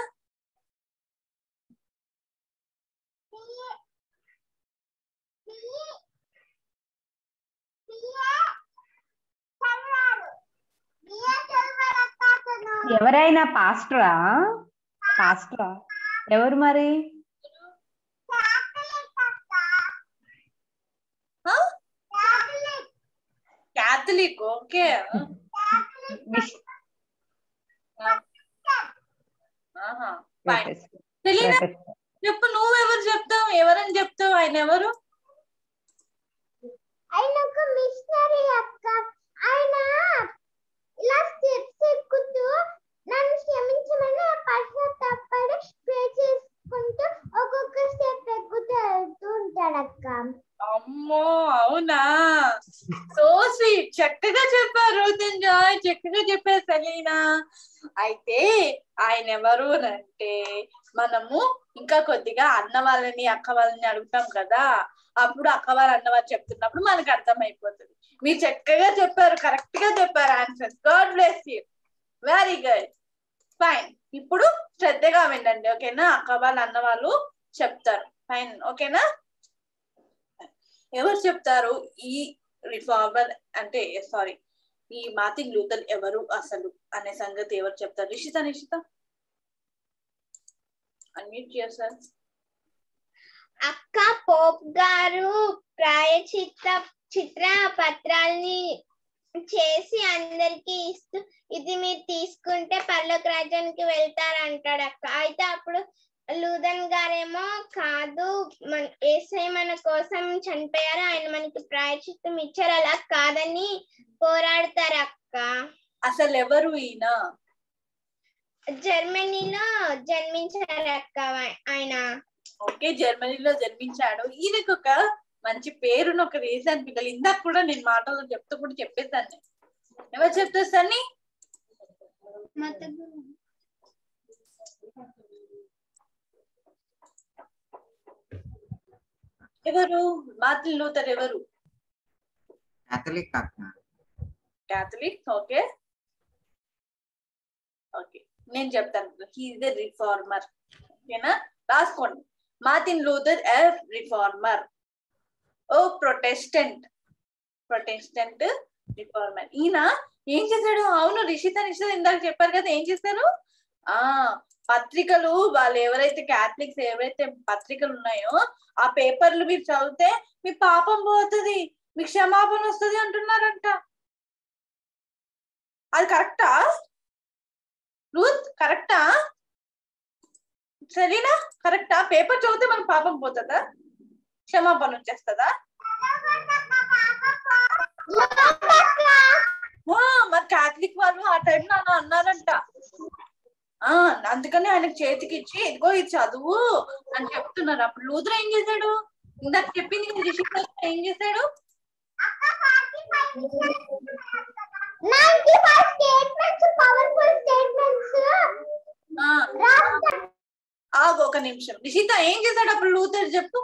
ఎవరైనా పాస్టరా? ఎవరు మరి? క్యాథలిక్. ఓకే. తెలీనా? చెప్పు, నువ్వెవరు చెప్తావు? ఎవరని చెప్తావు? ఆయన ఎవరు? ఆయన ఒక మిషనరీ అక్క. ఆయన ఇలా స్టెప్స్ ఎక్కుతూ నన్ను క్షమించమని పశ్చాత్తాపడి ప్రే చేసుకుంటూ ఒక్కొక్క స్టెప్ ఎక్కుతూ వెళ్తూ ఉంటాడు అక్క. అమ్మో, అవునా? So sweet. చక్కగా చెప్పారు రోజంజాయ్, చక్కగా చెప్పారు సెలీనా. అయితే ఆయన ఎవరు అంటే, మనము ఇంకా కొద్దిగా అన్న వాళ్ళని అక్క వాళ్ళని అడుగుతాం కదా, అప్పుడు అక్క వాళ్ళు అన్న వాళ్ళు చెప్తున్నప్పుడు మనకు అర్థమైపోతుంది. మీరు చక్కగా చెప్పారు, కరెక్ట్ గా చెప్పారు answer. God bless you. Very good. Fine. ఇప్పుడు శ్రద్ధగా వినండి, ఓకేనా? అక్క వాళ్ళు అన్న వాళ్ళు చెప్తారు. ఫైన్, ఓకేనా? ఎవరు చెప్తారు ఈ రిఫార్మర్ అంటే, సారీ, ఈ మార్టిన్ లూథర్ ఎవరు అసలు అనే సంగతి ఎవరు చెప్తారు? నిషిత అన్మ్యూట్ చేశారు. అక్క, పోప్ గారు చిత్ర పత్రాల్ని చేసి అందరికి ఇస్తూ ఇది మీరు తీసుకుంటే పరలోక రాజ్యానికి వెళ్తారంటాడు అక్క. అయితే అప్పుడు లూథర్ గారేమో కాదు, యేసయ్య మన కోసం చనిపోయారు, ఆయన మనకి ప్రాయశ్చిత్తం ఇచ్చారు, అలా కాదని పోరాడతారు అక్క. అసలు ఎవరు ఈయన? జర్మనీలో జన్మించారు అక్క ఆయన. ఓకే, జర్మనీలో జన్మించాడు. ఈయనకు ఒక మంచి పేరును ఒక రీజన్ పిల్లలు ఇందాక కూడా నేను మాటలు చెప్తూ కూడా చెప్పేదాన్ని. ఎవరు చెప్తారు సన్ని? ఎవరు మార్టిన్ లూథర్? ఎవరు? క్యాథలిక్. ఓకే ఓకే, నేను చెప్తాను. He is the reformer. ఓకేనా? రాసుకోండి. Martin Luther a reformer. Oh protestant reformer. ఈయన ఏం చేశాడు? అవును, రిషిత ఇందాక చెప్పారు కదా, ఏం చేశారు? పత్రికలు, వాళ్ళు ఎవరైతే క్యాథలిక్స్ ఎవరైతే పత్రికలు ఉన్నాయో ఆ పేపర్లు మీరు చదివితే మీ పాపం పోతుంది, మీకు క్షమాపణ వస్తుంది అంటున్నారంట. అది కరెక్టా రూత్? కరెక్టా సెలీనా? కరెక్టా? పేపర్ చదివితే మనకు పాపం పోతుందా, క్షమాపణ వచ్చేస్తుందా? మరి క్యాథలిక్ వాళ్ళు ఆ టైంలో అలా అన్నారంట. అందుకని ఆయనకు చేతికి ఇచ్చి ఇదిగో ఇది చదువు అని చెప్తున్నారు. అప్పుడు లూథర్ ఏం చేశాడు? ఇందాక చెప్పింది కదా రిషిత, ఏం చేశాడు? ఒక నిమిషం రిషిత, ఏం చేశాడు అప్పుడు లూథర్? చెప్పు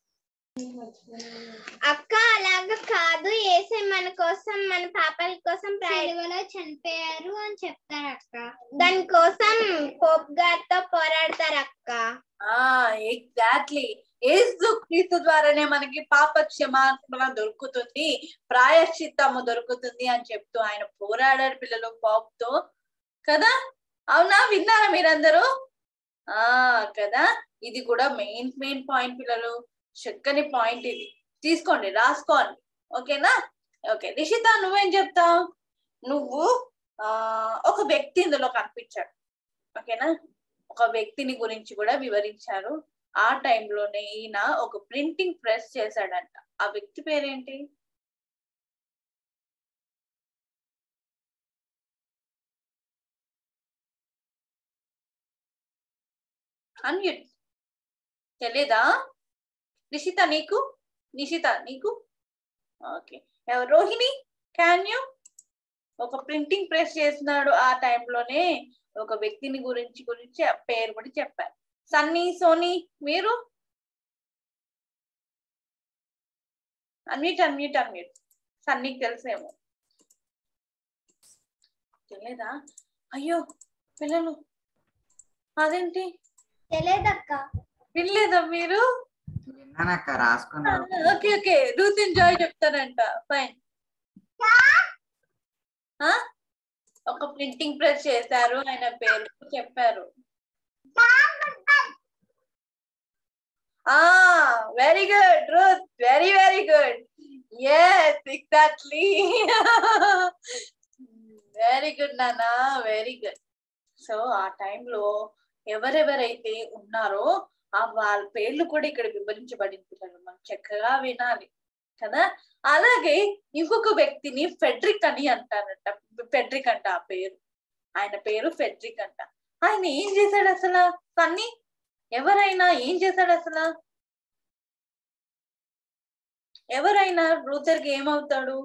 అక్క. అలాగా కాదు, యేసయ్య మన కోసం, మన పాపాల కోసం సిలువలో చనిపోయారు అని చెప్తారు అక్క. దానికోసం పోప్ గారితో పోరాడతారు అక్క. ఎగ్జాక్ట్లీ. యేసు క్రీస్తు ద్వారానే మనకి పాప క్షమాపణ దొరుకుతుంది, ప్రాయశ్చిత్తము దొరుకుతుంది అని చెప్తూ ఆయన పోరాడారు పిల్లలు పోప్ తో కదా. అవునా? విన్నారా మీరందరూ? కదా. ఇది కూడా మెయిన్ పాయింట్ పిల్లలు. చక్కని పాయింట్ ఇది, తీసుకోండి, రాసుకోండి. ఓకేనా? ఓకే రిషిత, నువ్వేం చెప్తావు? నువ్వు ఒక వ్యక్తి ఇందులో కనిపించాడు. ఓకేనా? ఒక వ్యక్తిని గురించి కూడా వివరించారు. ఆ టైంలోనే ఈయన ఒక ప్రింటింగ్ ప్రెస్ చేశాడంట. ఆ వ్యక్తి పేరేంటి? అన్మ్యూట్. తెలీదా రిషిత నీకు? నిషిత నీకు? ఓకే. Rohini, can you? ఒక ప్రింటింగ్ ప్రెస్ చేసినాడు ఆ టైంలోనే, ఒక వ్యక్తిని గురించి పేరు కూడా చెప్పారు. సన్నీ, సోనీ మీరు? అన్మ్యూట్. సన్నీకి తెలుసేమో. తెలియదా? అయ్యో పిల్లలు అదేంటి తెలియదక్క. వినలేదా మీరు? విన్నానక్క, రాసుకున్నాను. Okay okay, Ruth and Joy చెప్తారంట. ఫైన్. ఒక ప్రింటింగ్ ప్రెస్ చేశారు, ఆయన పేరు చెప్పారు. Very good Ruth, very very good. yes exactly. Very good నానా, వెరీ గుడ్. సో ఆ టైంలో ఎవరెవరైతే ఉన్నారో వాళ్ళ పేర్లు కూడా ఇక్కడ వివరించబడింది పిల్లలు, మనం చక్కగా వినాలి కదా. అలాగే ఇంకొక వ్యక్తిని ఫెడ్రిక్ అని అంటారంట. ఫెడ్రిక్ అంట ఆ పేరు, ఆయన పేరు ఫెడ్రిక్ అంట. ఆయన ఏం చేశాడు అసలు? సన్నీ, ఎవరైనా ఏం చేశాడు అసలు? ఎవరైనా రూథర్కి ఏమవుతాడు?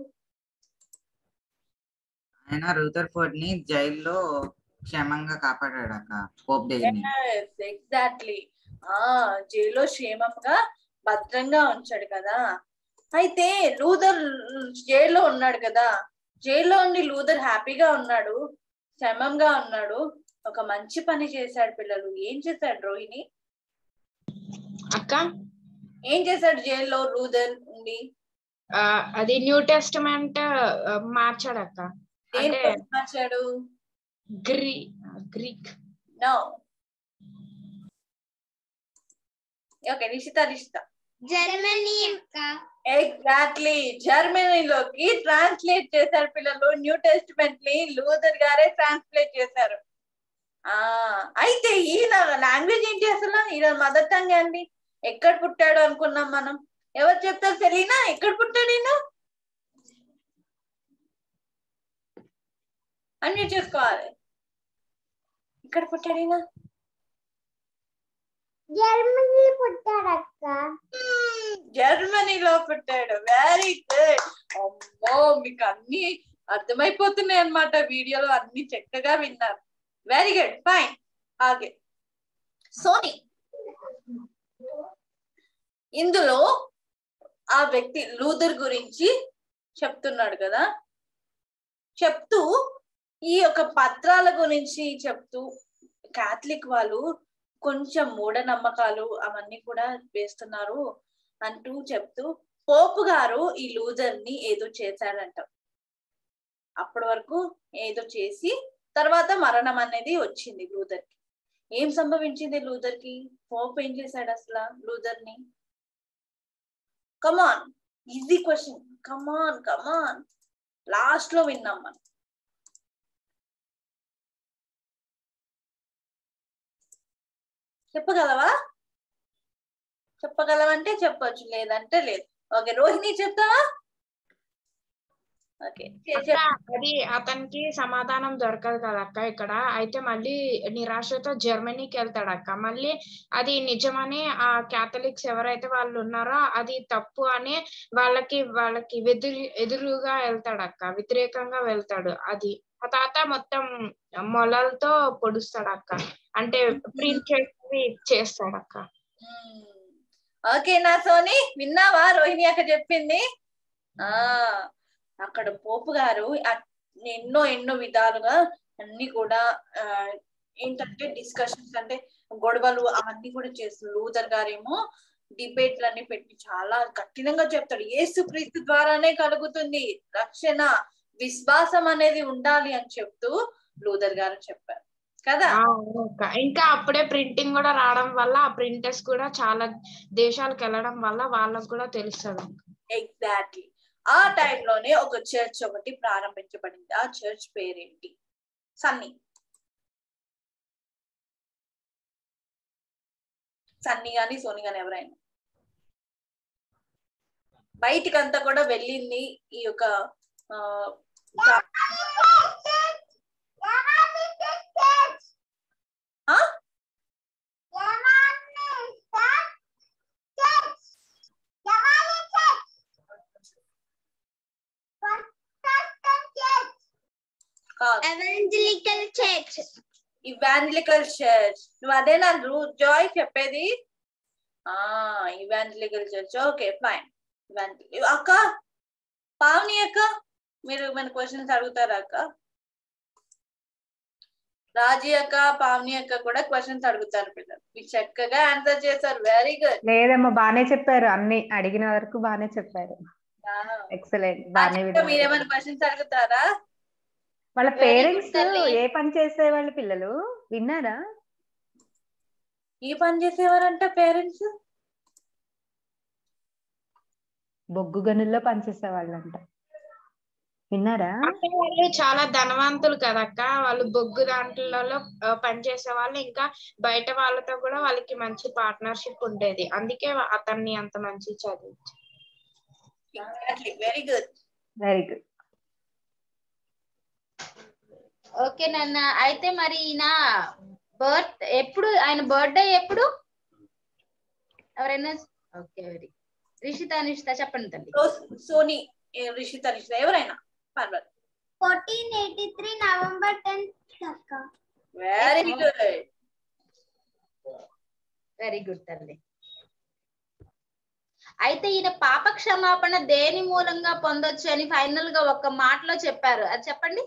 ఆయన రూథర్ఫోర్డ్ ని జైల్లో క్షేమంగా కాపాడాడు అక్క, పోప్ దగ్గర. ఎగ్జాక్ట్లీ. జైల్లో క్షేమంగా భద్రంగా ఉంచాడు కదా. అయితే లూథర్ జైల్లో ఉన్నాడు కదా, జైల్లో ఉండి లూథర్ హ్యాపీగా ఉన్నాడు, క్షేమంగా ఉన్నాడు. ఒక మంచి పని చేశాడు పిల్లలు. ఏం చేశాడు రోహిణి? అక్క ఏం చేశాడు జైల్లో లూథర్ ఉండి? అది న్యూ టెస్టమెంట్ మార్చాడు అక్క. దేని మార్చాడు? Greek. No. Okay, Nishita. Germany అక్క. ఎగ్జాక్ట్లీ, జర్మనీలోకి ట్రాన్స్లేట్ చేశారు పిల్లలు. న్యూ టెస్టిమెంట్ ని లూథర్ గారే ట్రాన్స్లేట్ చేశారు. అయితే ఈయన లాంగ్వేజ్ ఏంటి అసలు? ఈయన మదర్ టంగ్ అండి. ఎక్కడ పుట్టాడు అనుకున్నాం మనం? ఎవరు చెప్తారు? సెలీనా, ఎక్కడ పుట్టాడు ఈయన? అన్ని చూసుకోవాలి. ఎక్కడ పుట్టాడు ఈయన? జర్మనీ పుట్టాడక్క. జర్మనీలో పుట్టాడు. Very good. అమ్మో, మీకు అన్ని అర్థమైపోతున్నాయి అన్నమాట. వీడియోలో అన్ని చక్కగా విన్నారు. Very good, fine. ఆగే సోనీ, ఇందులో ఆ వ్యక్తి లూథర్ గురించి చెప్తున్నాడు కదా, చెప్తూ ఈ యొక్క పత్రాల గురించి చెప్తూ కాథలిక్ వాళ్ళు కొంచెం మూఢనమ్మకాలు అవన్నీ కూడా వేస్తున్నారు అంటూ చెప్తూ పోపు గారు ఈ లూథర్ ని ఏదో చేశాడంట. అప్పటి వరకు ఏదో చేసి తర్వాత మరణం అనేది వచ్చింది లూథర్ కి. ఏం సంభవించింది లూథర్ కి? పోప్ ఏం చేశాడు అసలు లూథర్ ని? Come on, easy question. Come on last లో విన్నాం మనం. చెప్పగలవంటే చెప్పొచ్చు, లేదంటే లేదు. ఓకే, రోహిణి చెప్తావా? ఓకే, అది అతనికి సమాధానం దొరకదు కదా అక్క ఇక్కడ. అయితే మళ్ళీ నిరాశతో జర్మనీకి వెళ్తాడు అక్క. మళ్ళీ అది నిజమని ఆ క్యాథలిక్స్ ఎవరైతే వాళ్ళు ఉన్నారో అది తప్పు అని వాళ్ళకి ఎదురుగా వెళ్తాడు అక్క, వ్యతిరేకంగా వెళ్తాడు. అది ఆ తాత మొత్తం మొలలతో పొడుస్తాడు అక్క, అంటే ప్రింట్ చేసి చేస్తాడు అక్క. ఓకేనా సోని, విన్నావా రోహిణి అక్క చెప్పింది? అక్కడ పోపు గారు ఎన్నో విధాలుగా అన్ని కూడా ఏంటంటే డిస్కషన్స్ అంటే గొడవలు అవన్నీ కూడా చేస్తారు. లూథర్ గారేమో డిబేట్లన్నీ పెట్టి చాలా కఠినంగా చెప్తాడు. యేసుక్రీస్తు ద్వారానే కలుగుతుంది రక్షణ, విశ్వాసం అనేది ఉండాలి అని చెప్తూ లూథర్ గారు చెప్పారు కదా. ఇంకా అప్పుడే ప్రింటింగ్ కూడా రావడం వల్ల ఆ ప్రింటర్స్ కూడా చాలా దేశాలకు వెళ్ళడం వల్ల వాళ్ళకు కూడా తెలుస్తుంది. ఎగ్జాక్ట్లీ. ఆ టైంలోనే ఒక చర్చ్ ఒకటి ప్రారంభించబడింది. ఆ చర్చ్ పేరేంటి? సన్నీ గాని సోని గాని ఎవరైనా బయటికంతా కూడా వెళ్ళింది ఈ యొక్క ఇవాంజలికల్ చర్చ్. నువ్వు అదేనా జాయ్ చెప్పేది? Evangelical church. Okay fine. అక్క పావని అక్క, మీరు మన క్వశ్చన్స్ అడుగుతారా అక్క? రాజీ అక్క, పావని అక్క కూడా క్వశ్చన్స్ అడుగుతారు పిల్లలు. మీరు చక్కగా ఆన్సర్ చేశారు. Very good. లేదమ్మా బానే చెప్పారు, అన్ని అడిగిన వరకు బానే చెప్పారు. ఎక్సలెంట్, బానే విన్నారు. మీరేమైనా క్వశ్చన్స్ అడుగుతారా? వాళ్ళ Very good పేరెంట్స్ తల్లి. ఏ పని చేసేవాళ్ళు పిల్లలు విన్నారా? ఈ పని చేసేవారంట పేరెంట్స్. బొగ్గు గనుల్లో పనిచేసేవాళ్ళంట, విన్నారా? అంటే వాళ్ళు చాలా ధనవంతులు కదక్క, వాళ్ళు బొగ్గు దాంట్లలో పనిచేసే వాళ్ళు. ఇంకా బయట వాళ్ళతో కూడా వాళ్ళకి మంచి పార్ట్నర్షిప్ ఉండేది, అందుకే అతన్ని అంత మంచి చదివి. Very good. Very good. Okay నాన్న. అయితే మరి ఈయన ఎప్పుడు, ఆయన బర్త్డే ఎప్పుడు? ఎవరైనా? ఓకే, వెరీ రిషిత నిషిత చెప్పండి తల్లి. సోనీ, రిషిత నిషిత ఎవరైనా పర్వాలేదు. 1483 November 10th అక్క. Very good. వెరీ గుడ్ తల్లి. అయితే ఈయన పాప క్షమాపణ దేని మూలంగా పొందొచ్చు అని ఫైనల్ గా ఒక్క మాటలో చెప్పారు, అది చెప్పండి.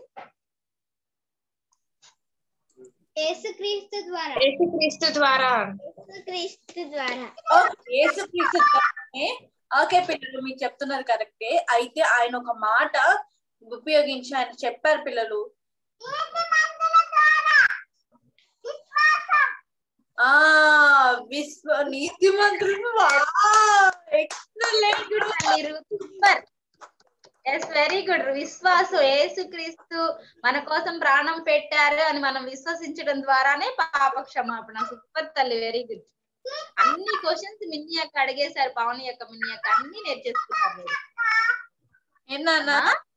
యేసుక్రీస్తు ద్వారా. యేసుక్రీస్తు ద్వారా. యేసుక్రీస్తు ద్వారా. యేసుక్రీస్తు ద్వారానే. ఓకే పిల్లలు, మీరు చెప్తున్నారు కరెక్టే. అయితే ఆయన ఒక మాట ఉపయోగించి ఆయన చెప్పారు పిల్లలు. నీతిమంతులు. Super, yes very good. విశ్వాసం, యేసుక్రీస్తు మన కోసం ప్రాణం పెట్టారు అని మనం విశ్వసించడం ద్వారానే పాప క్షమాపణ. సూపర్ తల్లి, వెరీ గుడ్. అన్ని క్వశ్చన్స్ మిన్ని అక్క అడిగేశారు, పావని యొక్క మిన్ని అక్క అన్ని నేర్చేసుకున్నారు మీరు. ఏంటన్నా?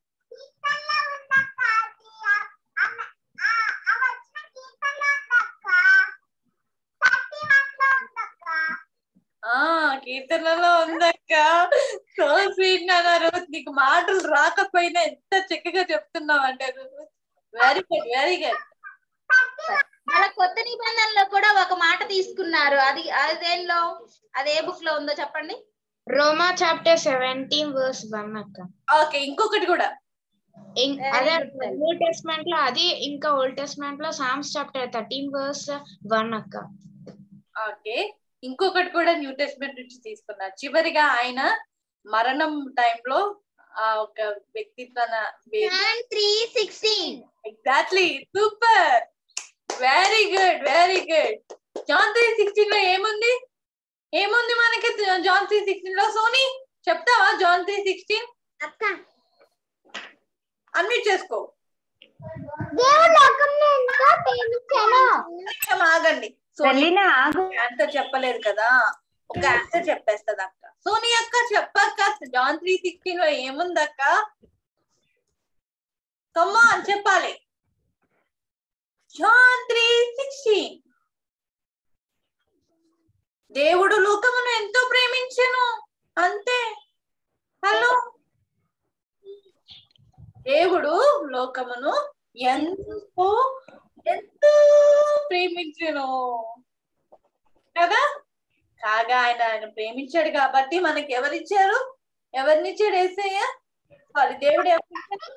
కీర్తనలో ఉందక్క. సో స్వీట్ నాన్న. రోజు నీకు మాటలు రాకపోయినా ఎంత చక్కగా చెప్తున్నావు అంటే. Very good, very good. మన కొత్త నిబంధనలో కూడా ఒక మాట తీసుకున్నారు, అదేంలో, అది ఏ బుక్ లో ఉందో చెప్పండి. రోమా చాప్టర్ 17 verse 1 అక్క. ఓకే, ఇంకొకటి కూడా అదే న్యూ టెస్ట్మెంట్ లో అది, ఇంకా ఓల్డ్ టెస్ట్మెంట్ లో సామ్స్ చాప్టర్ 13 verse 1 అక్క. ఓకే, ఇంకొకటి కూడా న్యూ టెస్ట్మెంట్ నుంచి తీసుకున్నారు. చివరిగా ఆయన మరణం టైంలో ఆ ఒక వ్యక్తి తన 3:16. Exactly, super, very good, very good. John 3:16 లో ఏముంది? ఏముంది మనకి జాన్ 3:16 లో? సోనీ చెప్తావా జాన్ 3:16? అక్క అన్మ్యూట్ చేసుకో. దేవుడు లోకంను ఎంతో ప్రేమించెను. ఆగండి, ఆన్సర్ చెప్పలేదు కదా, ఒక ఆన్సర్ చెప్పేస్తుంది అక్క. సోనీ అక్క చెప్పక్క, జాన్ 3:16 లో ఏముంది అక్క? కమ్మా అని చెప్పాలి. జాన్ 3:16 దేవుడు లోకమును ఎంతో ప్రేమించెను, అంతే. హలో, దేవుడు లోకమును ఎంతో ఎంతో ప్రేమించెను కదా. కాగా ఆయన ప్రేమించాడు కాబట్టి మనకి ఎవరిచ్చారు? ఎవరినిచ్చాడు? యేసయ్య. సారీ, దేవుడు ఎవరిచ్చాడు?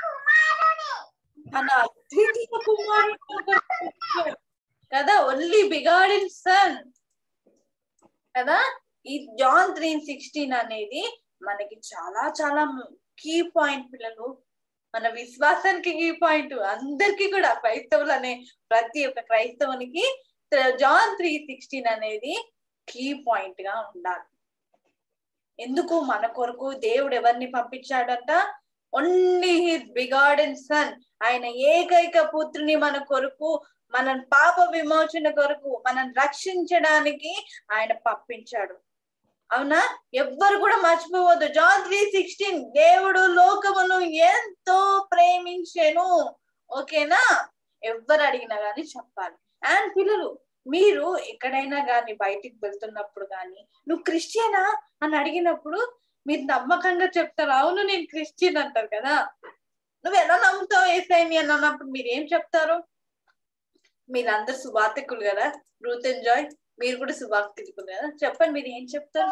తన అద్వితీయ కుమారుడు కదా, ఓన్లీ బిగాడెన్ సన్ కదా. ఈ జాన్ 3:16 అనేది మనకి చాలా చాలా కీ పాయింట్ పిల్లలు. మన విశ్వాసానికి కీ పాయింట్. అందరికి కూడా, క్రైస్తవులు అనే ప్రతి ఒక్క క్రైస్తవునికి జాన్ 3:16 అనేది కీ పాయింట్ గా ఉండాలి. ఎందుకు? మన కొరకు దేవుడు ఎవరిని పంపించాడంట? ఓన్లీ హిస్ బిగాడెన్ సన్, ఆయన ఏకైక పుత్రుని మన కొరకు, మన పాప విమోచన కొరకు, మనం రక్షించడానికి ఆయన పంపించాడు. అవునా? ఎవ్వరు కూడా మర్చిపోవద్దు. జాన్ 3:16 దేవుడు లోకమును ఎంతో ప్రేమించెను. ఓకేనా? ఎవ్వరు అడిగినా గానీ చెప్పాలి. అండ్ పిల్లలు, మీరు ఎక్కడైనా గాని బయటికి వెళ్తున్నప్పుడు గాని నువ్వు క్రిస్టియనా అని అడిగినప్పుడు మీరు నమ్మకంగా చెప్తారు, అవును నేను క్రిస్టియన్ అంటారు కదా. నువ్వు ఎలా నమ్ముతావు యేసయ్యని అని అన్నప్పుడు మీరు ఏం చెప్తారు? మీరందరు సువార్తికులు కదా, రూత్ అండ్ జాయ్ మీరు కూడా సువార్తికులు కదా, చెప్పండి మీరు ఏం చెప్తారు?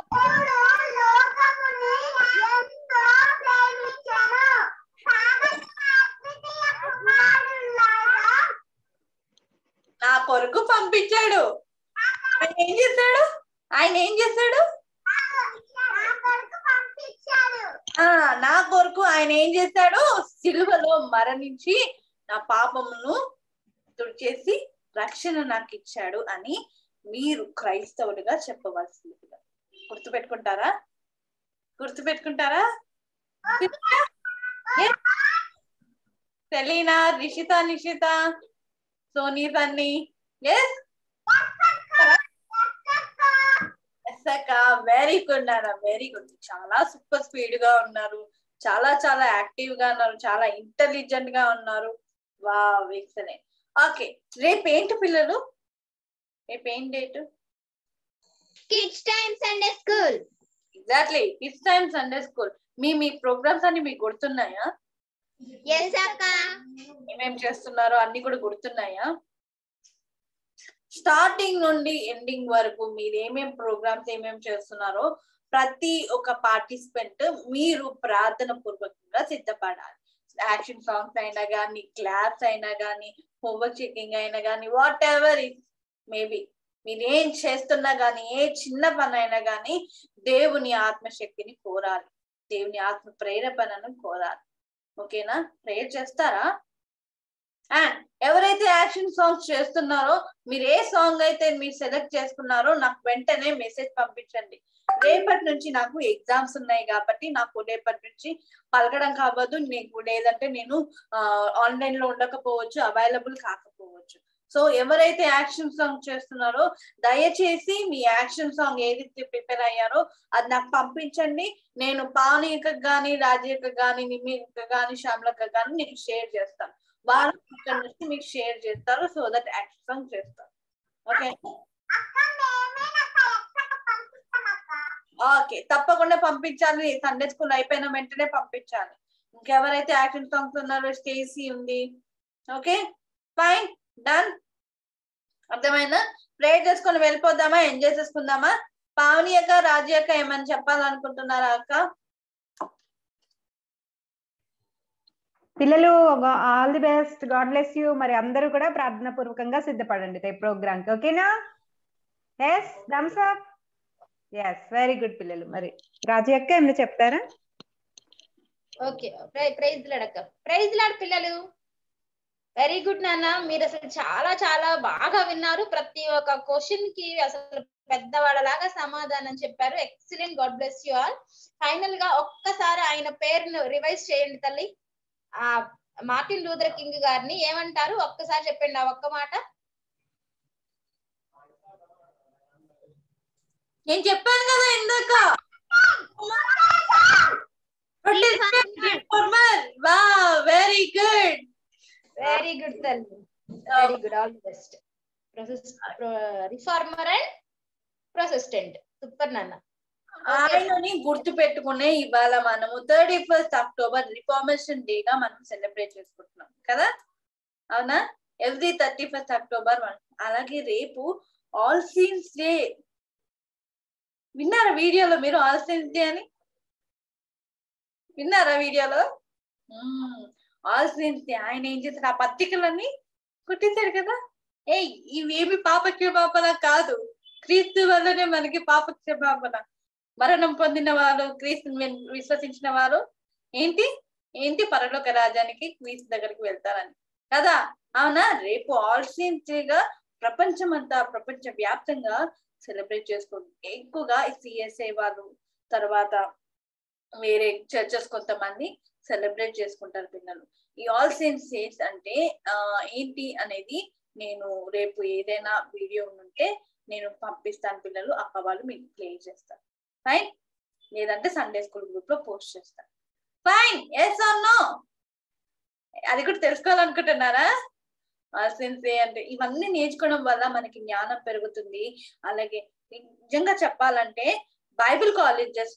కొరకు పంపించాడు. ఆయన ఏం చేశాడు? నా కొరకు ఆయన ఏం చేశాడు? సిలువలో మరణించి నా పాపమును తుడిచేసి రక్షణ నాకు ఇచ్చాడు అని మీరు క్రైస్తవులుగా చెప్పవలసింది. గుర్తుపెట్టుకుంటారా? Selina, Nishita, Soni, Sunny, very good నాన్న, వెరీ గుడ్. చాలా సూపర్ స్పీడ్ గా ఉన్నారు, చాలా చాలా యాక్టివ్ గా ఉన్నారు, చాలా ఇంటెలిజెంట్ గా ఉన్నారు. Wow, excellent. ఓకే, రేపు ఏంటి పిల్లలు? రేపు ఏం date? Kids time Sunday school. Exactly, kids time Sunday school. మీ ప్రోగ్రామ్స్ అన్ని మీకు గుర్తున్నాయా? yes అక్క. ఏమేం చేస్తున్నారో అన్ని కూడా గుర్తున్నాయా? స్టార్టింగ్ నుండి ఎండింగ్ వరకు మీరు ఏమేం ప్రోగ్రామ్స్ ఏమేం చేస్తున్నారో ప్రతి ఒక్క పార్టిసిపెంట్ మీరు ప్రార్థన పూర్వకంగా సిద్ధపడాలి. యాక్షన్ సాంగ్స్ అయినా కానీ, క్లాప్స్ అయినా కానీ, హోంవర్క్ చెకింగ్ అయినా కానీ, వాట్ ఎవర్ ఇట్ మేబీ, మీరు ఏం చేస్తున్నా కానీ, ఏ చిన్న పని అయినా కానీ దేవుని ఆత్మశక్తిని కోరాలి, దేవుని ఆత్మ ప్రేరేపణను కోరాలి. ఓకేనా? ప్రేయర్ చేస్తారా? అండ్ ఎవరైతే యాక్షన్ సాంగ్స్ చేస్తున్నారో, మీరు ఏ సాంగ్ అయితే మీరు సెలెక్ట్ చేసుకున్నారో నాకు వెంటనే మెసేజ్ పంపించండి. రేపటి నుంచి నాకు ఎగ్జామ్స్ ఉన్నాయి కాబట్టి నాకు రేపటి నుంచి పలకడం కావద్దు, లేదంటే నేను ఆన్లైన్ లో ఉండకపోవచ్చు, అవైలబుల్ కాకపోవచ్చు. సో ఎవరైతే యాక్షన్ సాంగ్ చేస్తున్నారో దయచేసి మీ యాక్షన్ సాంగ్ ఏదైతే ప్రిపేర్ అయ్యారో అది నాకు పంపించండి. నేను పావనికి కానీ, రాజయ్యకి కానీ, నిమ్మికి కానీ, శ్యామలకి కానీ నేను షేర్ చేస్తాను. వాళ్ళు ఇక్కడ నుంచి మీకు షేర్ చేస్తారు, సో దట్ యాక్షన్ సాంగ్ చేస్తారు. ఓకే ఓకే, తప్పకుండా పంపించాలి. సండే స్కూల్ అయిపోయిన వెంటనే పంపించాలి. ఇంకెవరైతే యాక్షన్ సాంగ్స్ ఉన్నారో, స్టేసీ ఉంది. Okay, fine, done. అర్థమైందా? ప్రేయర్ చేసుకొని వెళ్ళిపోదామా? ఎంజాయ్ చేసుకుందామా? పావని అక్క, రాజీ అక్క ఏమని చెప్పాలనుకుంటున్నారా అక్క? పిల్లలు all the best, God bless you. మరి అందరూ కూడా ప్రార్థన పూర్వకంగా సిద్ధపడండి రేపు ప్రోగ్రామ్ కి. ఓకేనా? Yes, thumbs up. Yes, very good పిల్లలు. మరి రాజీ అక్క ఏమైనా చెప్తారా? ఓకే, ప్రైజ్ లాడ్ అక్క. ప్రైజ్ లాడ్ పిల్లలు. వెరీ గుడ్ నాన్న, మీరు అసలు చాలా చాలా బాగా విన్నారు. ప్రతి ఒక్క క్వశ్చన్ కి అసలు పెద్దవాళ్ళలాగా సమాధానం చెప్పారు. Excellent, God bless you all. Final గా ఒక్కసారి ఆయన పేరును రివైజ్ చేయండి తల్లి. ఆ మార్టిన్ లూథర్ కింగ్ గారిని ఏమంటారు? ఒక్కసారి చెప్పండి ఆ ఒక్క మాట. నేను చెప్పాను కదా ఇందాక, వెరీ గుడ్, వెరీ గుడ్ తల్లి, very good, all the best. Reformer and protestant. Super నాన్న. ఆయనని గుర్తు పెట్టుకునే ఇవాళ మనము 31st అక్టోబర్ రిఫార్మేషన్ డే గా మనం సెలబ్రేట్ చేసుకుంటున్నాం కదా, అవునా? Every 31st October. అలాగే రేపు ఆల్ సీన్స్ డే. విన్నారా వీడియోలో మీరు? ఆల్ సీన్స్ డే అని విన్నారా వీడియోలో? ఆల్ సీన్స్ డే ఆయన ఏం చేశాడు? ఆ పత్రికలన్నీ కుట్టించాడు కదా. ఇవేమి పాపక్షమాపణ కాదు, క్రీస్తు వల్లనే మనకి పాపక్షమాపణ. మరణం పొందిన వారు, క్రీస్తుని విశ్వసించిన వారు ఏంటి పరలోక రాజ్యానికి క్రీస్తు దగ్గరికి వెళ్తారని కదా, అవునా? రేపు ఆల్ సీన్స్ డే గా ప్రపంచ వ్యాప్తంగా సెలబ్రేట్ చేసుకుంటారు. ఎక్కువగా సిఎస్ఐ వాళ్ళు, తర్వాత వేరే చర్చెస్ కొంతమంది సెలబ్రేట్ చేసుకుంటారు పిల్లలు. ఈ ఆల్ సీన్స్ డేస్ అంటే ఏంటి అనేది నేను రేపు ఏదైనా వీడియో ఉంటే నేను పంపిస్తాను పిల్లలు, అక్క వాళ్ళు మీకు ప్లే చేస్తారు. ఫైన్, లేదంటే సండే స్కూల్ గ్రూప్ లో పోస్ట్ చేస్తాను. Fine, yes or no? అది కూడా తెలుసుకోవాలనుకుంటున్నారా? అంటే ఇవన్నీ నేర్చుకోవడం వల్ల మనకి జ్ఞానం పెరుగుతుంది. అలాగే నిజంగా చెప్పాలంటే బైబిల్ కాలేజెస్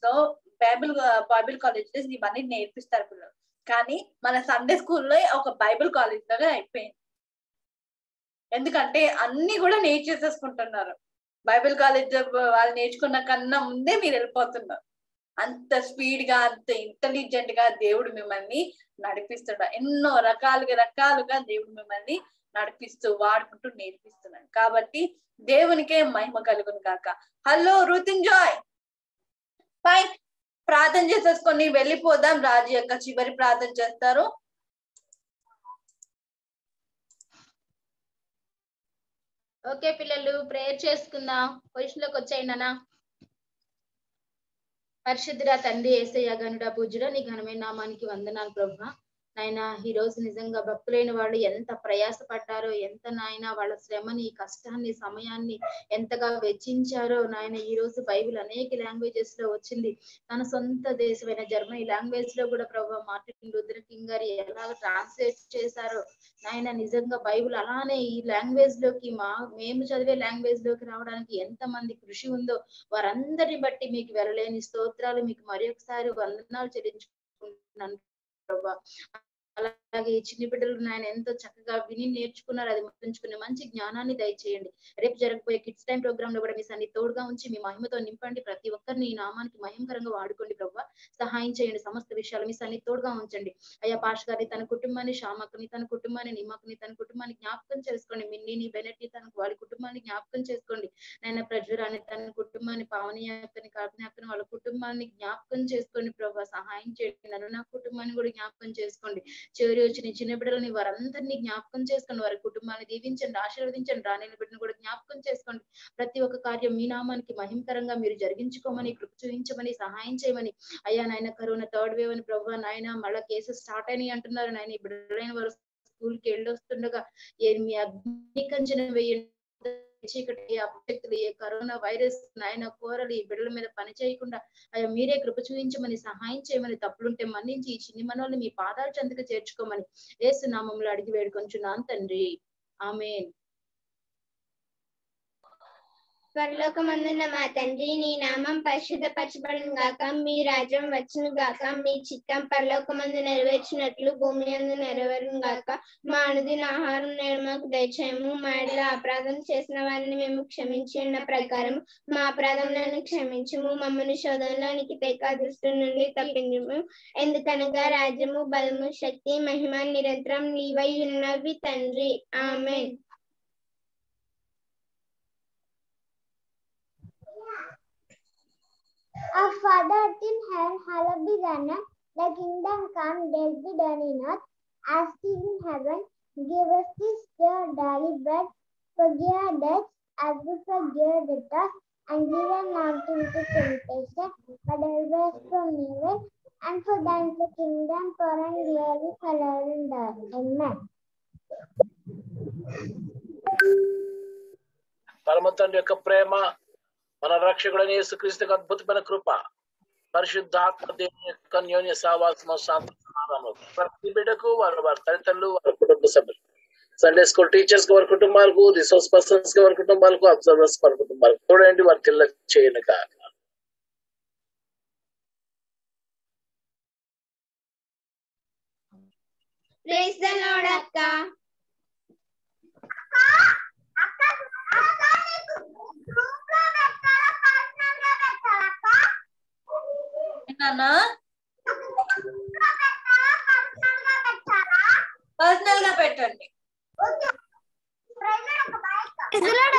ఇవన్నీ నేర్పిస్తారు పిల్లలు, కానీ మన సండే స్కూల్లో ఒక బైబిల్ కాలేజ్ లాగా అయిపోయింది. ఎందుకంటే అన్ని కూడా నేర్చేసేసుకుంటున్నారు. బైబిల్ కాలేజ్ వాళ్ళు నేర్చుకున్న కన్నా ముందే మీరు వెళ్ళిపోతున్నారు. అంత స్పీడ్ గా, అంత ఇంటెలిజెంట్ గా దేవుడు మిమ్మల్ని నడిపిస్తున్నాడు. ఎన్నో రకాలుగా దేవుడు మిమ్మల్ని నడిపిస్తూ వాడుకుంటూ నేర్పిస్తున్నాడు. కాబట్టి దేవునికే మహిమ కలుగును కాక. హలో రుతింజాయ్, ఫైన్, ప్రార్థన చేసేసుకొని వెళ్ళిపోదాం. రాజు యొక్క చివరి ప్రార్థన చేస్తారు. ఓకే పిల్లలు, ప్రేయర్ చేసుకుందాం. పొజిషన్ లోకి వచ్చేయండి అన్న. పరిశుద్ధుడా తండ్రి యేసయ్య గనుడా పూజ్యుడా నీ ఘనమైన నామానికి వందనాలు ప్రభువా. నాయన ఈ రోజు నిజంగా భక్తులైన వాళ్ళు ఎంత ప్రయాసపడ్డారో, ఎంత నాయన వాళ్ళ శ్రమని, కష్టాన్ని, సమయాన్ని ఎంతగా వెచ్చించారో నాయన. ఈ రోజు బైబిల్ అనేక లాంగ్వేజెస్ లో వచ్చింది. తన సొంత దేశమైన జర్మనీ లాంగ్వేజ్ లో కూడా ప్రభు మార్టిన్ లూథర్ కింగ్ గారు ఎలా ట్రాన్స్లేట్ చేశారో నాయన. నిజంగా బైబిల్ అలానే ఈ లాంగ్వేజ్ లోకి మేము చదివే లాంగ్వేజ్ లోకి రావడానికి ఎంత మంది కృషి ఉందో వారందరిని బట్టి మీకు వెళ్ళలేని స్తోత్రాలు, మీకు మరొకసారి వందనాలు చెల్లించుకుంటున్నాను ప్రభా. అలాగే ఈ చిన్న బిడ్డలు నాయన ఎంతో చక్కగా విని నేర్చుకున్నారు. అది గుర్తుంచుకునే మంచి జ్ఞానాన్ని దయచేయండి. రేపు జరగబోయే కిడ్స్ టైం ప్రోగ్రామ్ లో కూడా మీ సన్ని తోడుగా ఉంచి మీ మహిమతో నింపండి. ప్రతి ఒక్కరిని ఈ నామానికి మహిమకరంగా వాడుకోండి ప్రభా. సహాయం చేయండి. సమస్త విషయాలు మీ సన్ని తోడుగా ఉంచండి. అయ్యా పాష్ గారిని, తన కుటుంబాన్ని, శ్యామకుని తన కుటుంబాన్ని, నిమ్మకుని తన కుటుంబాన్ని జ్ఞాపకం చేసుకోండి. మిన్నీని, బెనెట్ని తన వాడి కుటుంబాన్ని జ్ఞాపకం చేసుకోండి. నాయన ప్రజ్వరాన్ని, తన కుటుంబాన్ని, పావనీయని, కాకినాకని వాళ్ళ కుటుంబాన్ని జ్ఞాపకం చేసుకోండి ప్రభా. సహాయం చేయండి. నన్ను నా కుటుంబాన్ని కూడా జ్ఞాపకం చేసుకోండి. చివరి వచ్చిన చిన్న బిడ్డలని వారందరినీ జ్ఞాపకం చేసుకోండి. వారి కుటుంబాన్ని దీవించండి, ఆశీర్వదించండి. రాణిల బిడ్డను కూడా జ్ఞాపకం చేసుకోండి. ప్రతి ఒక్క కార్యం మీ నామానికి మహిమకరంగా మీరు జరిగించుకోమని, కృప చూపించమని, సహాయం చేయమని. అయ్యా నాయన కరోనా థర్డ్ వేవ్ అని ప్రభా నాయన మళ్ళా కేసెస్ స్టార్ట్ అయినాయి అంటున్నారు నాయన. ఈ బిడ్డలైన వారు స్కూల్కి వెళ్ళొస్తుండగా మీ అగ్ని కంచెను వేయండి. చీకటి, అపశక్తులు, ఏ కరోనా వైరస్ నాయన కోరలు ఈ బిడ్డల మీద పని చేయకుండా అయ్యా మీరే కృప చూపించమని, సహాయం చేయమని, తప్పులుంటే మన్నించి ఈ చిన్ని మనల్ని మీ పాదాల చెంతకు చేర్చుకోమని యేసు నామములో అడిగి వేడుకొంచున్నాను తండ్రి. ఆమేన్. పరలోకమందున్న మా తండ్రి, నీ నామం పరిశుద్ధపరచబడును గాక. మీ రాజ్యం వచ్చును గాక. మీ చిత్తం పరలోకమందు నెరవేర్చినట్లు భూమి యందు నెరవేరును గాక. మా అనుదిన ఆహారం నేడు మాకు దయచేయము. మా ఎడల అపరాధం చేసిన వారిని మేము క్షమించి ఉన్న ప్రకారం మా అపరాధములను క్షమించుము. మమ్మల్ని శోధనలోనికి తెక దుష్టుల నుండి తప్పించుము. ఎందుకనగా రాజ్యము, బలము, శక్తి, మహిమ నిరంతరం నీవై ఉన్నవి తండ్రి. ఆమేన్. Our Father art in heaven, hallowed be thy name. Thy kingdom come, thy will be done in earth as it is in heaven. Give us this day our daily bread. Forgive our debts as we forgive our debtors. And lead us not into temptation, but deliver us from evil. And for thine is the kingdom, power, and glory forever and ever. Amen. పరమ తండ్రి యొక్క ప్రేమ, మన రక్షకుడైన యేసుక్రీస్తు అద్భుతమైన కృప, పరిశుద్ధాత్మ దేవుని యొక్క అన్యోన్య సహవాసము, శాంతి సమాధానము ప్రతి బిడ్డకు, వారి తల్లిదండ్రులు, వారి కుటుంబ సభ్యులు, సండే స్కూల్ టీచర్స్ కి, వారి కుటుంబాలకు, రిసోర్స్ పర్సన్స్ కి, వారి కుటుంబాలకు, అబ్జర్వర్స్ వారి కుటుంబాలకు చూడండి, వారి తెల్ల చేయను కాక. ప్రైజ్ ది లార్డ్ అక్క. పర్సనల్ గా పెట్టండి.